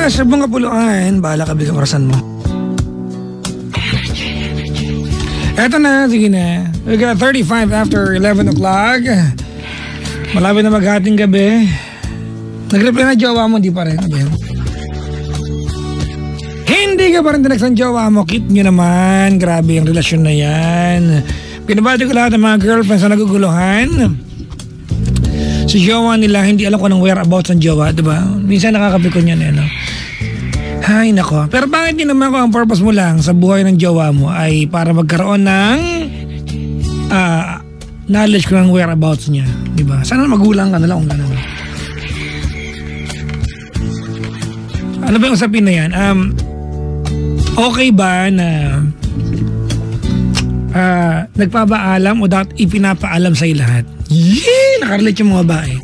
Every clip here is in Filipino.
na sa mga puluan. Bahala ka bilang orasan mo. Eto na, sige na. We got 35 after 11 o'clock. Malapit na maghating gabi. Nag-reply na jowa mo, di pa rin. Hindi ka pa rin tinext ng jowa mo. Cute nyo naman. Grabe yung relasyon na yan. Pinabati ko lahat ng mga girlfriends na naguguluhan. Si jowa nila, hindi alam ko ng whereabouts ng jowa, diba? Minsan nakakapikon yan, no? Ay, nako. Pero bakit din naman kung ang purpose mo lang sa buhay ng jowa mo ay para magkaroon ng knowledge ko ng whereabouts niya, diba? Sana magulang ka na lang kung gano'n. Ano ba yung usapin na yan? Okay ba na nagpapaalam o dapat ipinapaalam sa'yo lahat? Yee! Nakarelate yung mga bae.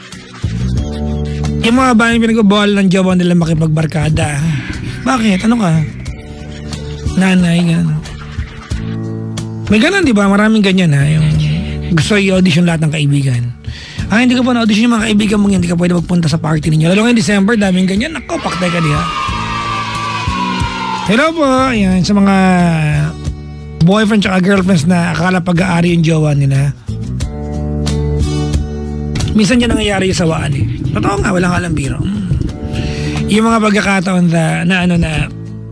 Yung mga bae pinag-bawal ng jowa nila makipagbarkada. Bakit? Ano ka? Nanay, gano'n. May gano'n, di ba? Maraming ganyan, ha? Yung gusto i-audition lahat ng kaibigan. Hindi ka pa na-audition yung mga kaibigan mo, hindi ka pwede magpunta sa party ninyo. Lalo ngayong December, daming ganyan. Nako, paktay ka diha. Hello po. Ayan, sa mga boyfriend tsaka girlfriends na akala pag-aari yung jowa nila. Minsan yan nangyayari yung sawaan eh. Totoo nga, walang alam biro. Yung mga pagkakataon na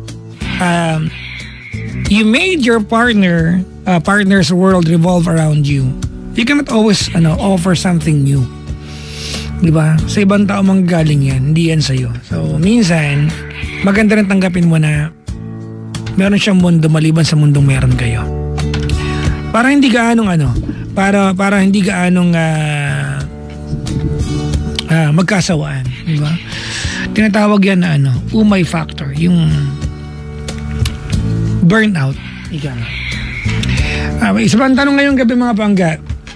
you made your partner's world revolve around you. You cannot always offer something new. Diba? Sa ibang tao manggaling yan, hindi yan sa'yo. So, minsan, maganda rin tanggapin mo na meron siyang mundo maliban sa mundong meron kayo. Para hindi gaanong para hindi gaanong magkasawaan. Diba? Tinatawag yan na umay factor, yung burnout. Ika. Isa pang tanong ngayong gabi mga pangga.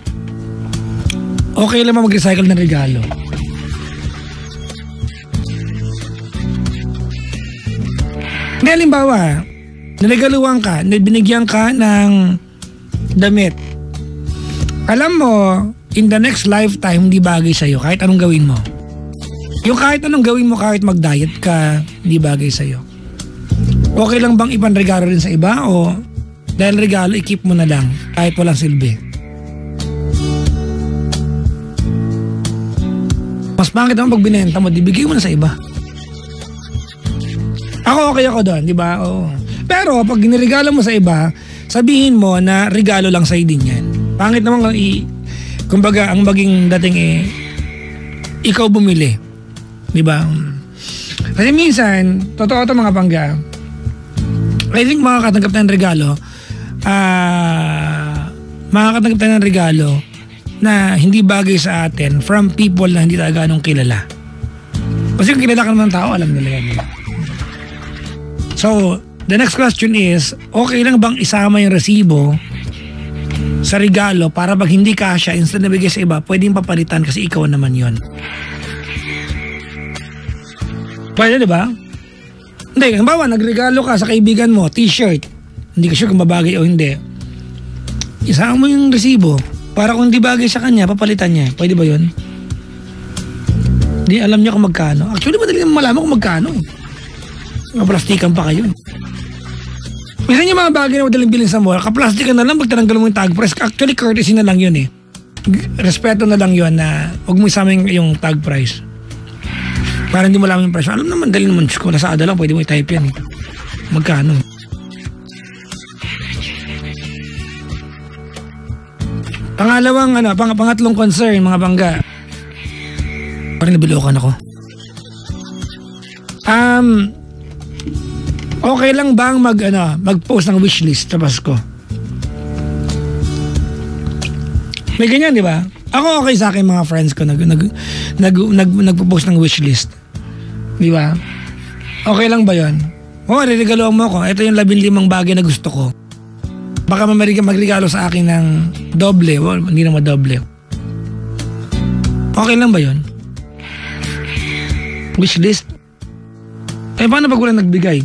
Okay lang mag-recycle ng regalo? Hindi, halimbawa, niregaluhan ka, binigyan ka ng damit. Alam mo, in the next lifetime, hindi bagay sa'yo kahit anong gawin mo. Yung kahit anong gawin mo, kahit mag-diet ka, hindi bagay sa'yo. Okay lang bang ipanregalo rin sa iba o dahil regalo, i-keep mo na lang kahit walang silbi? Mas pangit naman pag binenta mo, dibigay mo na sa iba. Ako okay ako doon, di ba? Oo. Pero pag ginirigalo mo sa iba, sabihin mo na regalo lang sa'yo din yan. Pangit naman kumbaga ang maging dating ikaw bumili. Di ba? Kasi minsan, totoo ito mga pangga, I think makakatanggap tayo ng regalo, makakatanggap tayo ng regalo na hindi bagay sa atin from people na hindi talaga ganong kilala. Kasi kung kilala ka naman ng tao, alam nila yan. So, the next question is, okay lang bang isama yung resibo sa regalo para pag hindi kasya, instead na bigay sa iba, pwedeng papalitan kasi ikaw naman yon. Pwede, di ba? Hindi, halimbawa, nagregalo ka sa kaibigan mo, t-shirt. Hindi ka sure kung babagay o hindi. Isama mo yung resibo para kung hindi bagay sa kanya, papalitan niya. Pwede ba yun? Hindi alam niya kung magkano. Actually, madali naman malaman kung magkano. Kaplastikan pa kayo. Minsan yung mga bagay na madaling bilhin sa mall, kaplastikan na lang, magtananggal mo yung tag price. Actually, courtesy na lang yun eh. Respeto na lang yun na huwag mo isama yung tag price. Para hindi mo alam yung price. Alam naman, dali naman ko. Nasa ada lang, pwede mo i-type yan eh. Magkano? Pangatlong concern, mga bangga. Parang nabilokan ako. Okay lang bang mag-post ng wishlist sa Pasko? May ganyan, di ba? Ako okay sa akin mga friends ko nagpo-post ng wishlist. Di ba? Okay lang ba 'yon? Reregalo mo ako. Ito yung 15 bagay na gusto ko. Baka magregalo sa akin ng doble. Hindi naman doble. Okay lang ba 'yon? Wishlist? Paano pag wala nagbigay?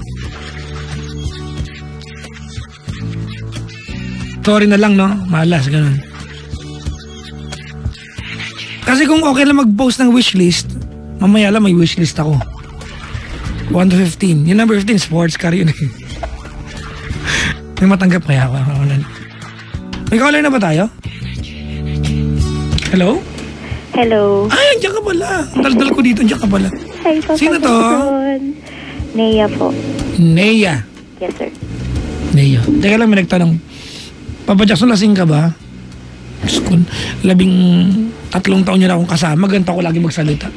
Sorry na lang, no? Malas, ganun. Kasi kung okay lang mag-post ng wishlist, mamaya lang may wishlist ako. 1 to 15. Yung number 15, sports car yun. May matanggap kaya ako. May caller na ba tayo? Hello? Hello. Ay, andiyan ka pala. Daldal ko dito, andiyan ka pala. Hi, Papa Sino to? Jackson. Nea po. Nea. Yes, sir. Nea. Teka lang, may nagtanong. Papa Jackson, lasing ka ba? Diyos ko, 13 taon niya na akong kasama. Ganito ako lagi magsalita.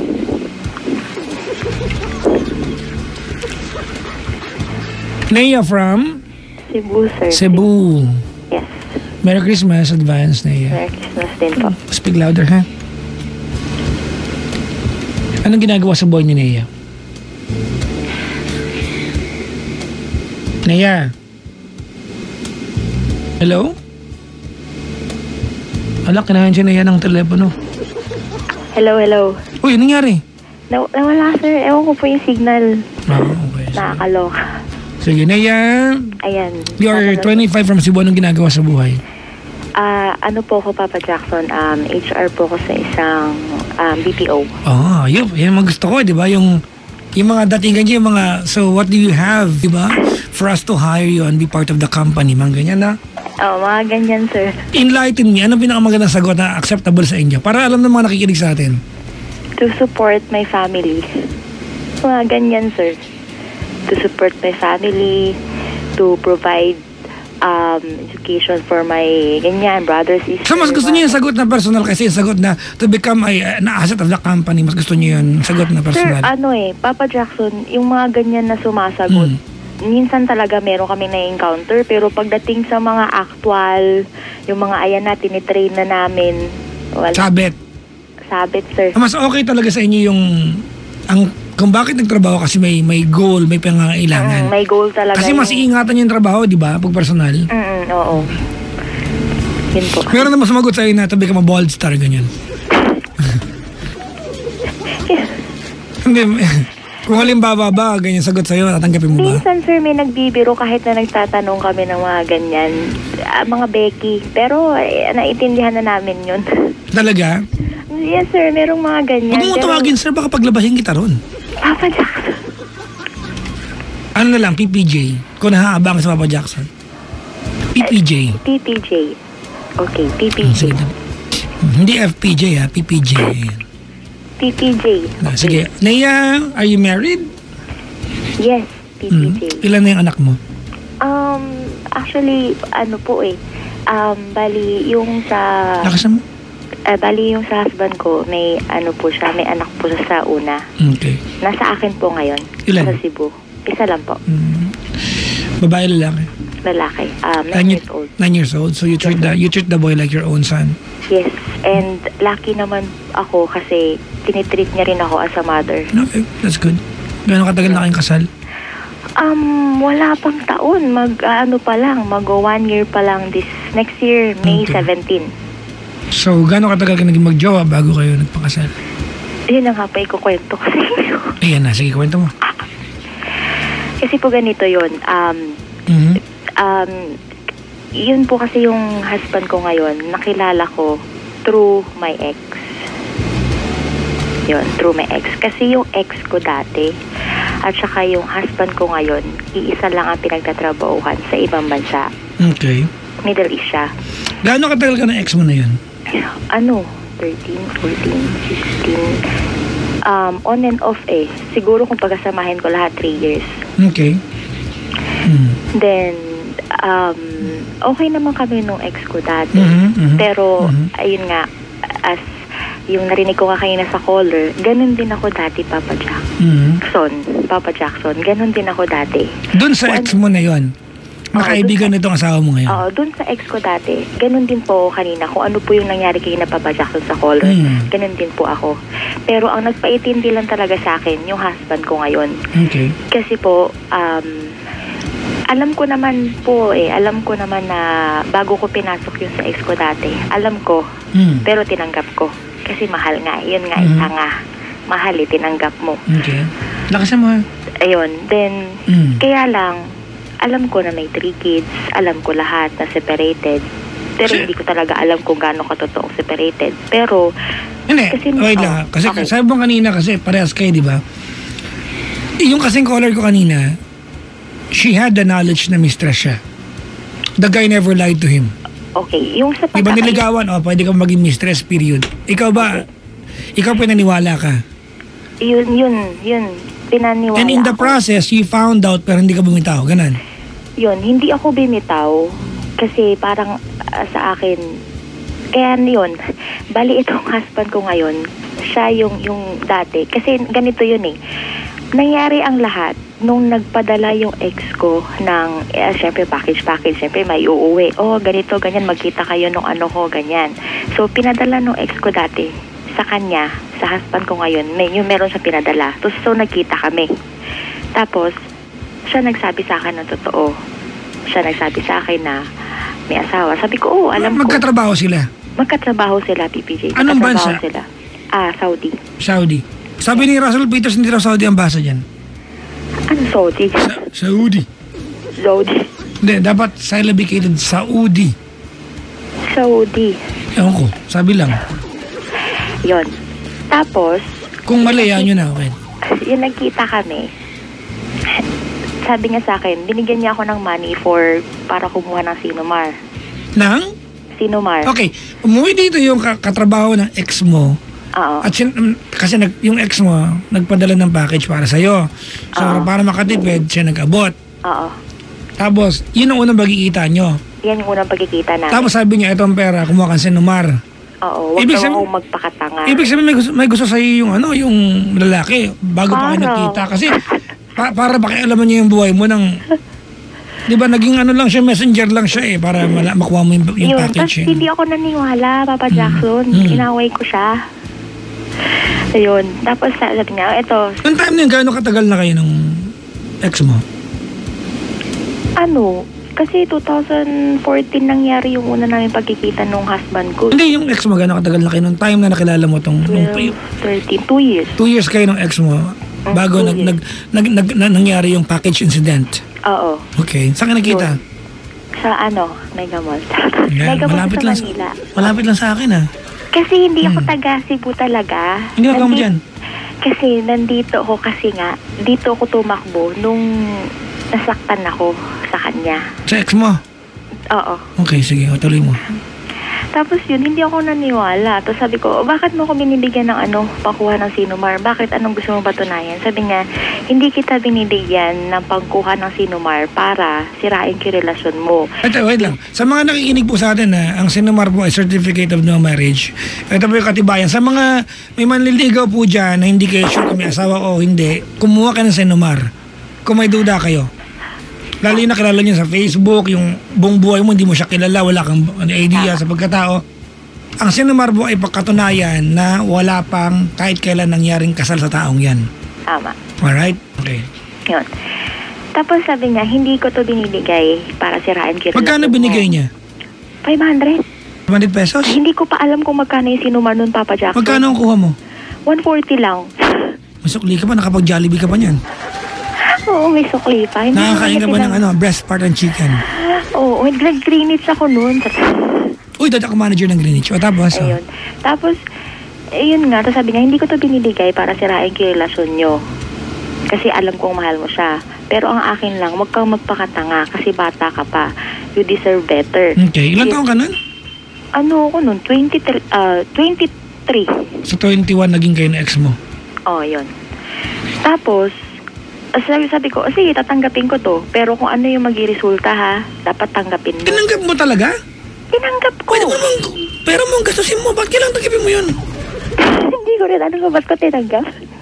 Nea from? Cebu, sir. Cebu. Yes. Merry Christmas, advance, Nea. Merry Christmas din po. Speak louder, ha? Anong ginagawa sa buhay ni Nea? Nea? Hello? Ala, kinahan si Nea ng telepono. Hello, hello. Uy, anong nangyari? Nawala, sir. Ewan ko po yung signal. Okay. Nakakaloka. Sige, Nea. Ayan. You're 25 from Cebu. Anong ginagawa sa buhay? Ano po ako, Papa Jackson? HR po ko sa isang BPO. Yun. Yan ang gusto ko, di ba? Yung mga datingan niya, yung mga, so what do you have, di ba? For us to hire you and be part of the company. Mga ganyan na. Mga ganyan, sir. Enlighten me. Anong pinakamagandang sagot na acceptable sa inyo? Para alam ng mga nakikinig sa atin. To support my family. Mga ganyan, sir. To support my family, to provide education for my brothers, sisters. So mas gusto niyo yung sagot na personal kasi yung sagot na to become an asset of the company. Mas gusto niyo yung sagot na personal. Sir, Papa Jackson, yung mga ganyan na sumasagot, minsan talaga meron kami na-encounter, pero pagdating sa mga actual, yung mga ayan na, tinitrain na namin. Sabit, sir. Mas okay talaga sa inyo yung kung bakit nagtrabaho kasi may goal, may pangangailangan. May goal talaga. Kasi mas iingatan yung trabaho, di ba? Pag personal. Oo. Yun po. Meron na mas magot sa'yo na tabi ka ma-bold star, ganyan. Hindi. Kung halimbawa ba, ganyan sagot sa'yo, tatanggapin mo ba? Minsan, sir, may nagbibiro kahit na nagtatanong kami ng mga ganyan. Mga Becky. Pero, naiintindihan na namin yun. Talaga? Yes, sir. Merong mga ganyan. Huwag mo tawagin, sir. Baka paglabahin kita ron. Papa Jackson. Ano na lang, PPJ. Kung nahaabang sa Papa Jackson. PPJ. PPJ. Okay, PPJ. Sige. Hindi FPJ, ha? PPJ. PPJ. Sige. Nea, are you married? Yes, PPJ. Ilan na yung anak mo? Actually, bali yung sa... Lakasan mo? Bali yung sa husband ko, may anak po siya sa una. Okay. Nasa akin po ngayon. Ilan? Sa Cebu. Isa lang po. Babae, lalaki? Lalaki. 9 years old. 9 years old. So you treat the boy like your own son? Yes. And lucky naman ako kasi tinitreat niya rin ako as a mother. Okay, that's good. Gano'ng katagal na kayong kasal? Wala pang taon. Mag 1 year pa lang this next year, May 17. So, gano'ng katagal ka naging magjowa bago kayo nagpakasal? Yun na nga pa ikukwento ko sa inyo. Ayan na, sige, kwento mo. Kasi po ganito yun. Yun po kasi yung husband ko ngayon, nakilala ko through my ex. Yun, through my ex. Kasi yung ex ko dati, at saka yung husband ko ngayon, iisa lang ang pinagtatrabahuhan sa ibang bansa. Okay. Middle East siya. Gano'ng katagal ka ng ex mo na yun? 13, 14, 16. On and off Siguro kung pagkasamahin ko lahat 3 years. Okay. Then, okay naman kami nung ex ko dati. Pero, ayun nga, as yung narinig ko nga kanina sa caller, ganun din ako dati, Papa Jackson. Ganun din ako dati. Doon sa ex mo na yun? Makaibigan nitong asawa mo ngayon? Oo, dun sa ex ko dati, ganun din po kanina. Kung ano po yung nangyari kay na Papa Jackson sa caller, ganun din po ako. Pero ang nagpaitindi lang talaga sa akin, yung husband ko ngayon. Okay. Kasi po, alam ko naman na bago ko pinasok yung sa ex ko dati, alam ko, pero tinanggap ko. Kasi mahal nga, yun nga, isa nga. Mahal tinanggap mo. Okay. Lakasan mo ha. Ayun, then, kaya lang, alam ko na may 3 kids, alam ko lahat na separated. Pero hindi ko talaga alam kung gaano katotoong separated. Pero, hindi, wait lang. Kasi sabi mo kanina kasi parehas kayo, di ba? Yung kasing caller ko kanina, she had the knowledge na mistress siya. The guy never lied to him. Okay, yung sa Diba niligawan, pwede ka maging mistress, period. Ikaw ba, ikaw pinaniwala ka? Yun, pinaniwala And in the process, you found out pero hindi ka bumitaw, ganun. Yun, hindi ako bimitaw kasi parang sa akin, kaya yun, bali itong husband ko ngayon, siya yung dati. Kasi ganito yun eh. Nangyari ang lahat nung nagpadala yung ex ko ng, syempre package, syempre may uuwi. Ganito, ganyan, magkita kayo nung ano ko, ganyan. So, pinadala nung ex ko dati sa kanya, sa husband ko ngayon, meron siya pinadala. So, nagkita kami. Tapos, siya nagsabi sa akin ng totoo. Siya nagsabi sa akin na may asawa. Sabi ko, alam ko. Magkatrabaho sila? Magkatrabaho sila, PPJ. Anong bansa? Sila. Saudi. Saudi. Sabi ni Russell Peters, hindi raw Saudi ang basa dyan. Ano Saudi? Saudi. Saudi. Hindi, dapat syllabicated Saudi. Saudi. Ewan ko, sabi lang. Yon. Tapos, kung mali, yan yun na, okay. Yung nagkita kami, sabi niya sa akin, binigyan niya ako ng money para kumuha ng Sinumar. Nang? Sinumar. Okay, umuwi dito yung katrabaho ng ex mo. Oo. At kasi yung ex mo, nagpadala ng package para sa'yo. So, para makatipid, siya nag-abot. Oo. Tapos, yun ang unang pagkikita nyo. Yan yung unang pagkikita namin. Tapos sabi niya, itong pera, kumuha kang Sinumar. Oo, wag daw akong magpakatanga. Ibig sabihin, may gusto sa'yo yung lalaki, bago pa kayo nagkita. Kasi, para pakialaman niya yung buhay mo ng... Di ba, naging lang siya, messenger lang siya para makuha mo yung package. Tapos hindi ako naniwala, Papa Jackson. Inaway ko siya. Ayun. Tapos sabi niya, ito. Yung time na yun, gaano katagal na kayo ng ex mo? Kasi 2014 nangyari yung una namin pagkikita nung husband ko. Hindi, yung ex mo, gaano katagal na kayo nung time na nakilala mo 13, 2 years. 2 years kayo ng ex mo bago nangyari yung package incident. Oo. Okay. Saan ka nakita? Sa Mega Mall. Yeah, Mega Mall malapit sa lang, Manila. Malapit lang sa akin Kasi hindi ako taga Cebu talaga. Hindi ka mo dyan? Kasi nandito ako dito ako tumakbo nung nasaktan ako sa kanya. Sa ex mo? Oo. Okay, sige. Tuloy mo. Tapos yun, hindi ako naniwala. Tapos sabi ko, bakit mo ako binibigyan ng pangkuha ng Sinumar? Bakit? Anong gusto mong patunayan? Sabi niya, hindi kita binibigyan ng pangkuha ng Sinumar para sirain ko yung relasyon mo. Wait lang. Sa mga nakikinig po sa atin ang Sinumar po ay Certificate of No Marriage. Ito po yung katibayan. Sa mga may manliligaw po dyan na hindi kayo sure kung may asawa o hindi, kumuha ka ng Sinumar. Kung may duda kayo. Lalo yung nakilala niyo sa Facebook, yung buong buhay mo, hindi mo siya kilala, wala kang idea sa pagkatao. Ang Sinumar po ay pagkatunayan na wala pang kahit kailan nangyaring kasal sa taong yan. Tama. Alright? Okay. Yun. Tapos sabi niya, hindi ko to binibigay para sirain ko. Magkano binigay niya? 500. 500 pesos? Ay, hindi ko pa alam kung magkano yung Sinumar nun, Papa Jackson. Magkano ang kuha mo? 140 lang. Masukli ka pa, nakapag-Jollibee ka pa niyan. Oo, may sukli pa. Nakakain ka ba ng breast part and chicken? Oo, nag-Greenwich ako noon. Uy, dati ako manager ng Greenwich. O tapos? Ayun. Tapos, ayun nga, sabi niya, hindi ko to binibigay para sirain ko yung relasyon nyo. Kasi alam kong mahal mo siya. Pero ang akin lang, huwag kang magpakatanga kasi bata ka pa. You deserve better. Okay. Ilan taong ka nun? Ako nun? 23. Sa 21 naging kayo na ex mo? Oo, yun. Tapos, sabi ko, sige, tatanggapin ko to. Pero kung ano yung mag-resulta dapat tanggapin mo. Tinanggap mo talaga? Tinanggap ko. Pwede mo naman, pero mong gastusin mo. Ba't kailangan tanggapin mo yun? Hindi ko rin alam ba't ko tinanggap.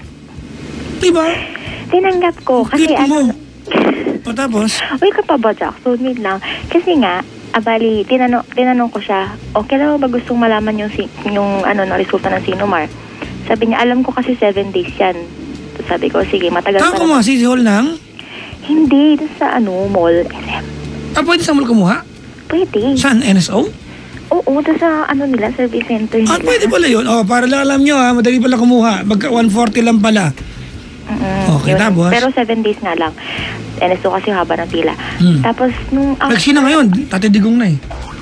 Diba? Tinanggap ko. Kasi mo. O tapos? Uy, Papa Jackson, wait lang. Kasi nga, bali, tinanong ko siya, kailan mo ba gustong malaman yung resulta ng Sinumar? Sabi niya, alam ko kasi 7 days yan. Sabi ko, sige, matagal pa. Saan kumuha? City Hall ng? Hindi, sa mall. SM. Pwede sa mall kumuha? Pwede. Saan? NSO? Oo, sa nila, service center nila. Pwede pala yun. Para lang alam nyo madali pala kumuha. 140 lang pala. Okay, yun. Tapos? Pero 7 days nga lang. NSO kasi haba ng pila. Tapos, nung... Nagsina ngayon, tatidigong na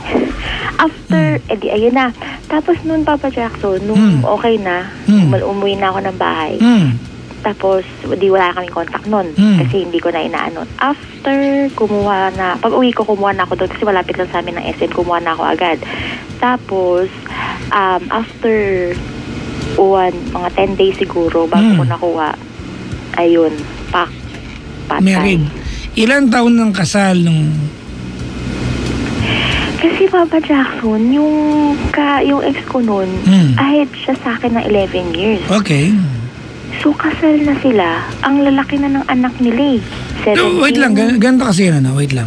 After, ayun na. Tapos nung Papa Jackson, nung okay na, umuwi na ako ng bahay. Tapos, di wala kaming contact nun. Kasi hindi ko na inaano. After, pag uwi ko, kumuha na ako doon. Kasi malapit lang sa amin ng SM, kumuha na ako agad. Tapos, after mga 10 days siguro, bago ko nakuha, ayun, patay. Married. Ilan taon ng kasal nung... Kasi Papa Jackson, yung ex ko nun, ahead siya sa akin ng 11 years. Okay. So, kasal na sila. Ang lalaki na ng anak nila eh. 17. Wait lang, ganito kasi yun, wait lang.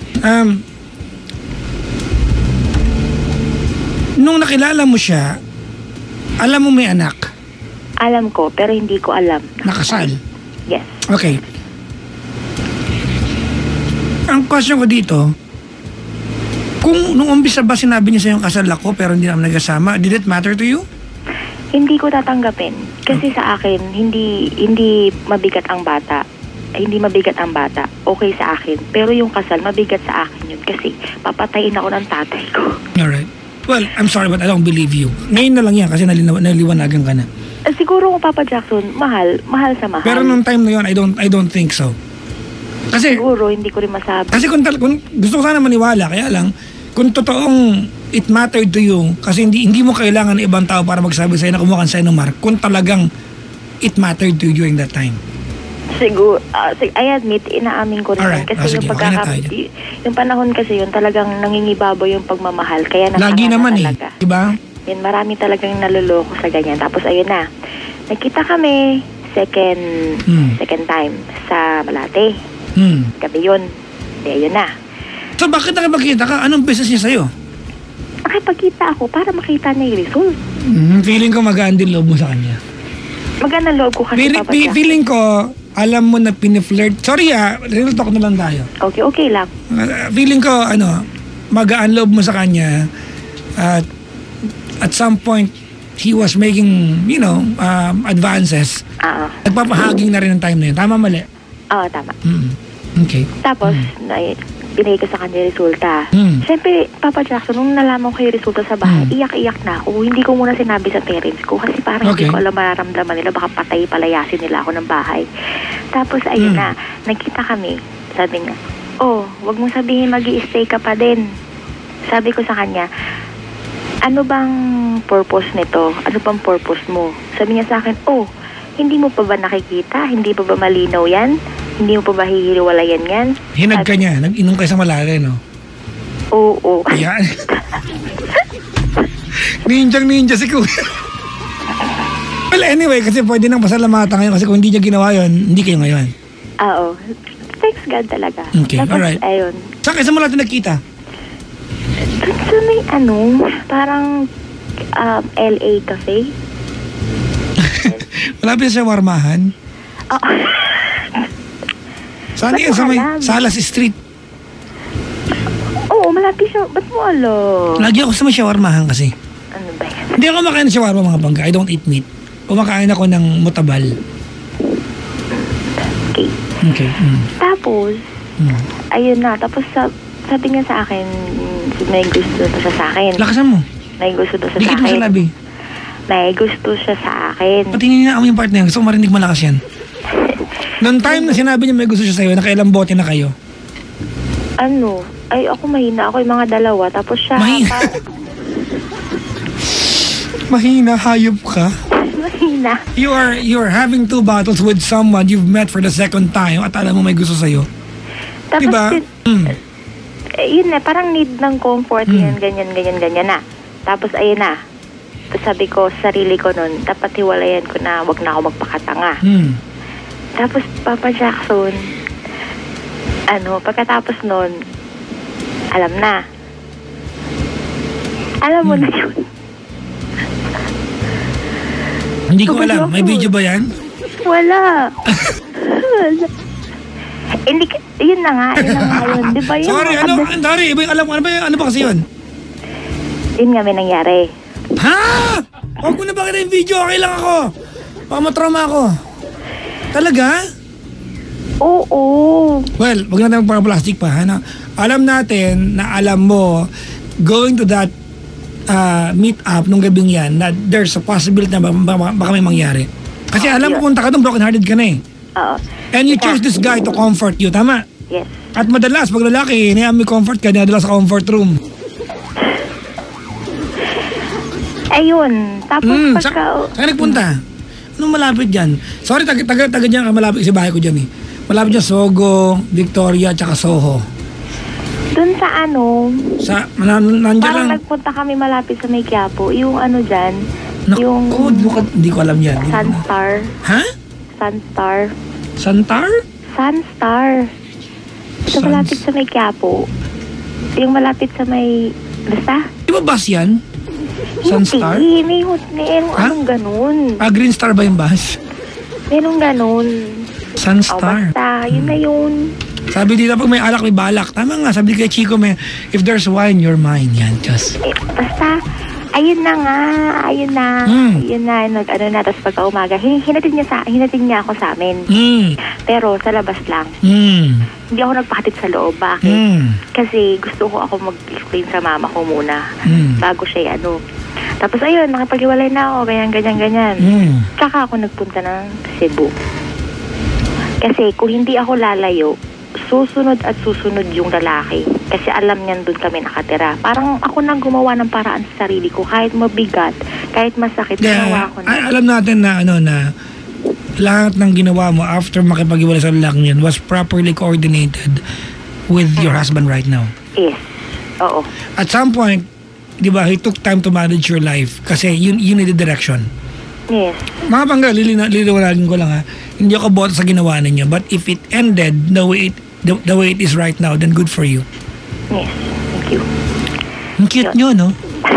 Nung nakilala mo siya, alam mo may anak? Alam ko, pero hindi ko alam. Nakasal? Yes. Okay. Ang question ko dito, kung nung umpisa ba sinabi niya sa yung kasal ako pero hindi naman nagkasama, did it matter to you? Hindi ko tatanggapin. Kasi sa akin, hindi mabigat ang bata. Hindi mabigat ang bata. Okay sa akin. Pero yung kasal, mabigat sa akin yun. Kasi papatayin ako ng tatay ko. Alright. Well, I'm sorry but I don't believe you. Ngayon na lang yan kasi naliwanagan ka na. Siguro kung Papa Jackson, mahal sa mahal. Pero nung time na yun, I don't think so. Kasi, siguro, hindi ko rin masabi. Kasi kung gusto ko sana maniwala, kaya lang, kung totoong it mattered to you, kasi hindi mo kailangan ng ibang tao para magsabi sa'yo na kumuha ka sa'yo ng mark, kung talagang it mattered to you during that time. Siguro, I admit, inaamin ko rin. Alright. Kasi yung panahon kasi yun, talagang nangingibabaw yung pagmamahal. Kaya lagi naman talaga. Diba? Yan, marami talagang naluloko sa ganyan. Tapos ayun na, nagkita kami second time sa Malate. Gabi yun. Ayun na. So bakit nakipagkita ka? Anong business niya sa'yo? Nakipagkita ako para makita niya yung result. Feeling ko magaan din loob mo sa kanya. Magaan ang loob ko kasi feeling ko, alam mo na piniflirt. Sorry real talk na lang tayo. Okay lang. Feeling ko, magaan loob mo sa kanya. At some point, he was making, advances. Nagpapahaging na rin ang time na yun. Tama, mali? Oo, tama. Okay. Tapos, binigay ko sa kanya yung resulta. Siyempre, Papa Jackson, nung nalaman ko yung resulta sa bahay, iyak-iyak na ako. Hindi ko muna sinabi sa parents ko kasi parang hindi ko alam mararamdaman nila. Baka palayasin nila ako ng bahay. Tapos, ayun na, nagkita kami. Sabi niya, wag mong sabihin mag-i-stay ka pa din. Sabi ko sa kanya, ano bang purpose nito? Ano bang purpose mo? Sabi niya sa akin, hindi mo pa ba nakikita? Hindi pa ba malinaw yan? Hindi mo pa ba hihiriwalayan yan? Hinag ka niya. Nag-inom kayo sa Malate, no? Oo. Ayan. Ninja si Kuya. Well, anyway, kasi pwede nang pasalamatan ngayon kasi kung hindi niya ginawa yun, hindi kayo ngayon. Oo. Thanks God talaga. Okay, tapos, alright. Ayun. Saan kayo sa Malate nagkita? Sa may parang LA Cafe. Malapit sa shawarmahan? Saan yan? Sa may Salas Street? Oo, malapit siya. Ba't mo alam? Lagi ako sa may shawarmahan kasi. Ano ba yan? Hindi ako makain ng shawarma mga bangka. I don't eat meat. Kumakain ako ng mutabal. Okay. Tapos, ayun na. Tapos sabi niya sa akin, may gusto siya sa akin. Lakasan mo. May gusto siya sa akin. Dikit mo sa labi. May gusto siya sa akin. Patingin niya ako yung part na yan. Gusto ko marinig malakas yan. Noong time na sinabi niya may gusto siya sa'yo, nakailang bote na kayo? Ay, ako mahina. Ako yung mga dalawa. Tapos siya... Mahina, hayop ka? Mahina. You're having 2 bottles with someone you've met for the second time at alam mo may gusto sa'yo. Tapos diba? Yun na, parang need ng comfort yan, ganyan na. Tapos ayun na. Tapos sabi ko, sarili ko nun, dapat hiwalayan ko na wag na ako magpakatanga. Tapos Papa Jackson, pagkatapos nun, alam na. Alam mo na yun. Hindi ko alam. May video ba yan? Wala. Hindi, yun na nga yun. Di ba yun? Sorry, alam ko, ano ba kasi yun? Yun nga may nangyari. Ha? Huwag mo na ba kita yung video? Okay lang ako. Baka matrauma ako. Talaga? Oo. Well, wag na tayo plastic pa. Alam natin na alam mo going to that meet up nung gabing yan na there's a possibility na baka may mangyari. Kasi alam ko punta ka doon, broken-hearted ka na eh. Oo. And you choose this guy to comfort you, tama? Yes. At madalas, pag lalaki, may comfort ka, dinadala sa comfort room. Ayun. Tapos pagka... Saan nagpunta? Anong malapit dyan? Sorry, taga dyan ka malapit kasi bahay ko dyan eh. Malapit dyan, Sogo, Victoria, tsaka Soho. Doon sa ano... Nandiyan parang lang. nagpunta kami malapit sa may Quiapo. Yung ano dyan, yung... Hindi ko alam yan. Sunstar. Ha? Sunstar. Santar? Sunstar. Sa malapit sa may Quiapo. Yung malapit sa may... Basta? Di ba bus yan? Sunstar? Hindi, merong anong ganun. Green Star ba yung bus? Merong ganun. Sunstar. Basta, yun na yun. Sabi dito, pag may alak, may balak. Tama nga, sabi kay Chico, if there's wine, you're mine. Yan, just. Basta, ayun na nga, ayun na. Ayun na, nag-ano na, tapos pagka umaga, hinatid niya ako sa amin. Pero sa labas lang. Hindi ako nagpakatid sa loob. Bakit? Kasi gusto ko ako mag-explain sa mama ko muna. Bago siya, Tapos ayun, nakipag-iwalay na ako, ganyan. Tsaka ako nagpunta ng Cebu. Kasi kung hindi ako lalayo, susunod at susunod yung lalaki. Kasi alam niyan doon kami nakatira. Parang ako nang gumawa ng paraan sa sarili ko. Kahit mabigat, kahit masakit, ginawa ko na. Alam natin na na lahat ng ginawa mo after makipag-iwalay sa lalaki yan was properly coordinated with your husband right now. Yes. Oo. At some point, di ba, he took time to manage your life kasi you needed direction. Yes. Mga pangga, liliwanagin ko lang ha. Hindi ako boto sa ginawa ninyo. But if it ended the way it is right now, then good for you. Yes. Thank you. Ang cute nyo, no?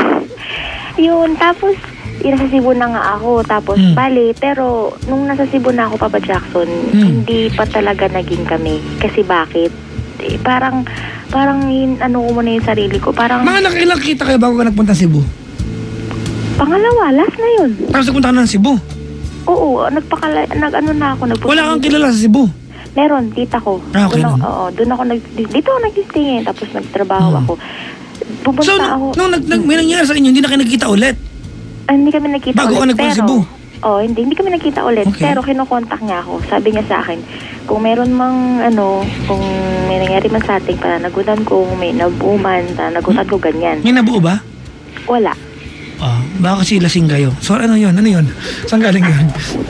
Yun. Tapos, nasa Cebu na nga ako. Tapos, bali. Pero, nung nasa Cebu na ako, Papa Jackson, hindi pa talaga naging kami. Kasi bakit? Parang ano ko muna yung sarili ko. Parang... Mga nakailang kita kayo bago ka nagpunta Cebu? Pangalawa, last na yun. Tapos nagpunta ka ng Cebu? Oo, nag-ano na ako. Wala kang kilala sa Cebu? Meron, tita ko. Okay. Doon ako dito ako nag-stay, tapos nagtrabaho ako. Pupunta ako. Nung may nangyari sa inyo, hindi na kayo nagkita ulit? Hindi kami nagkita bago ulit. Bago ka nagpunta Cebu? Hindi kami nagkita ulit. Okay. Pero kinokontak niya ako. Sabi niya sa akin, kung meron mang kung may nangyari man sa ating pananagutan ko, kung may nabuo man, pananagutan ko ganyan. May nabuo ba? Wala. Baka kasi lasing kayo. So ano yun? Saan galing yun?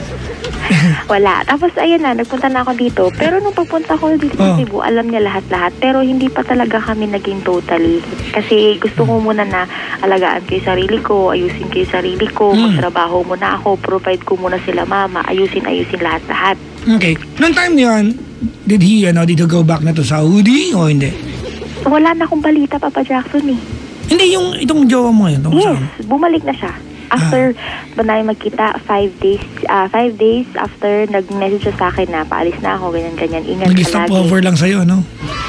Wala. Tapos ayun na, nagpunta na ako dito. Pero nung pagpunta ko dito sa Cebu, alam niya lahat-lahat. Pero hindi pa talaga kami naging totally. Kasi gusto ko muna na alagaan ko yung sarili ko, ayusin ko yung sarili ko, magtrabaho muna ako, provide ko muna sila mama, ayusin lahat-lahat. Okay. Noong time niyan, did he go back na to Saudi o hindi? Wala na akong balita, Papa Jackson eh. Hindi, itong jowa mo ngayon. Yes, bumalik na siya. After na magkita, 5 days after, nag-message siya sa akin na paalis na ako, ganyan. Ingat ka lagi. Nag-stop over lang sa'yo, no?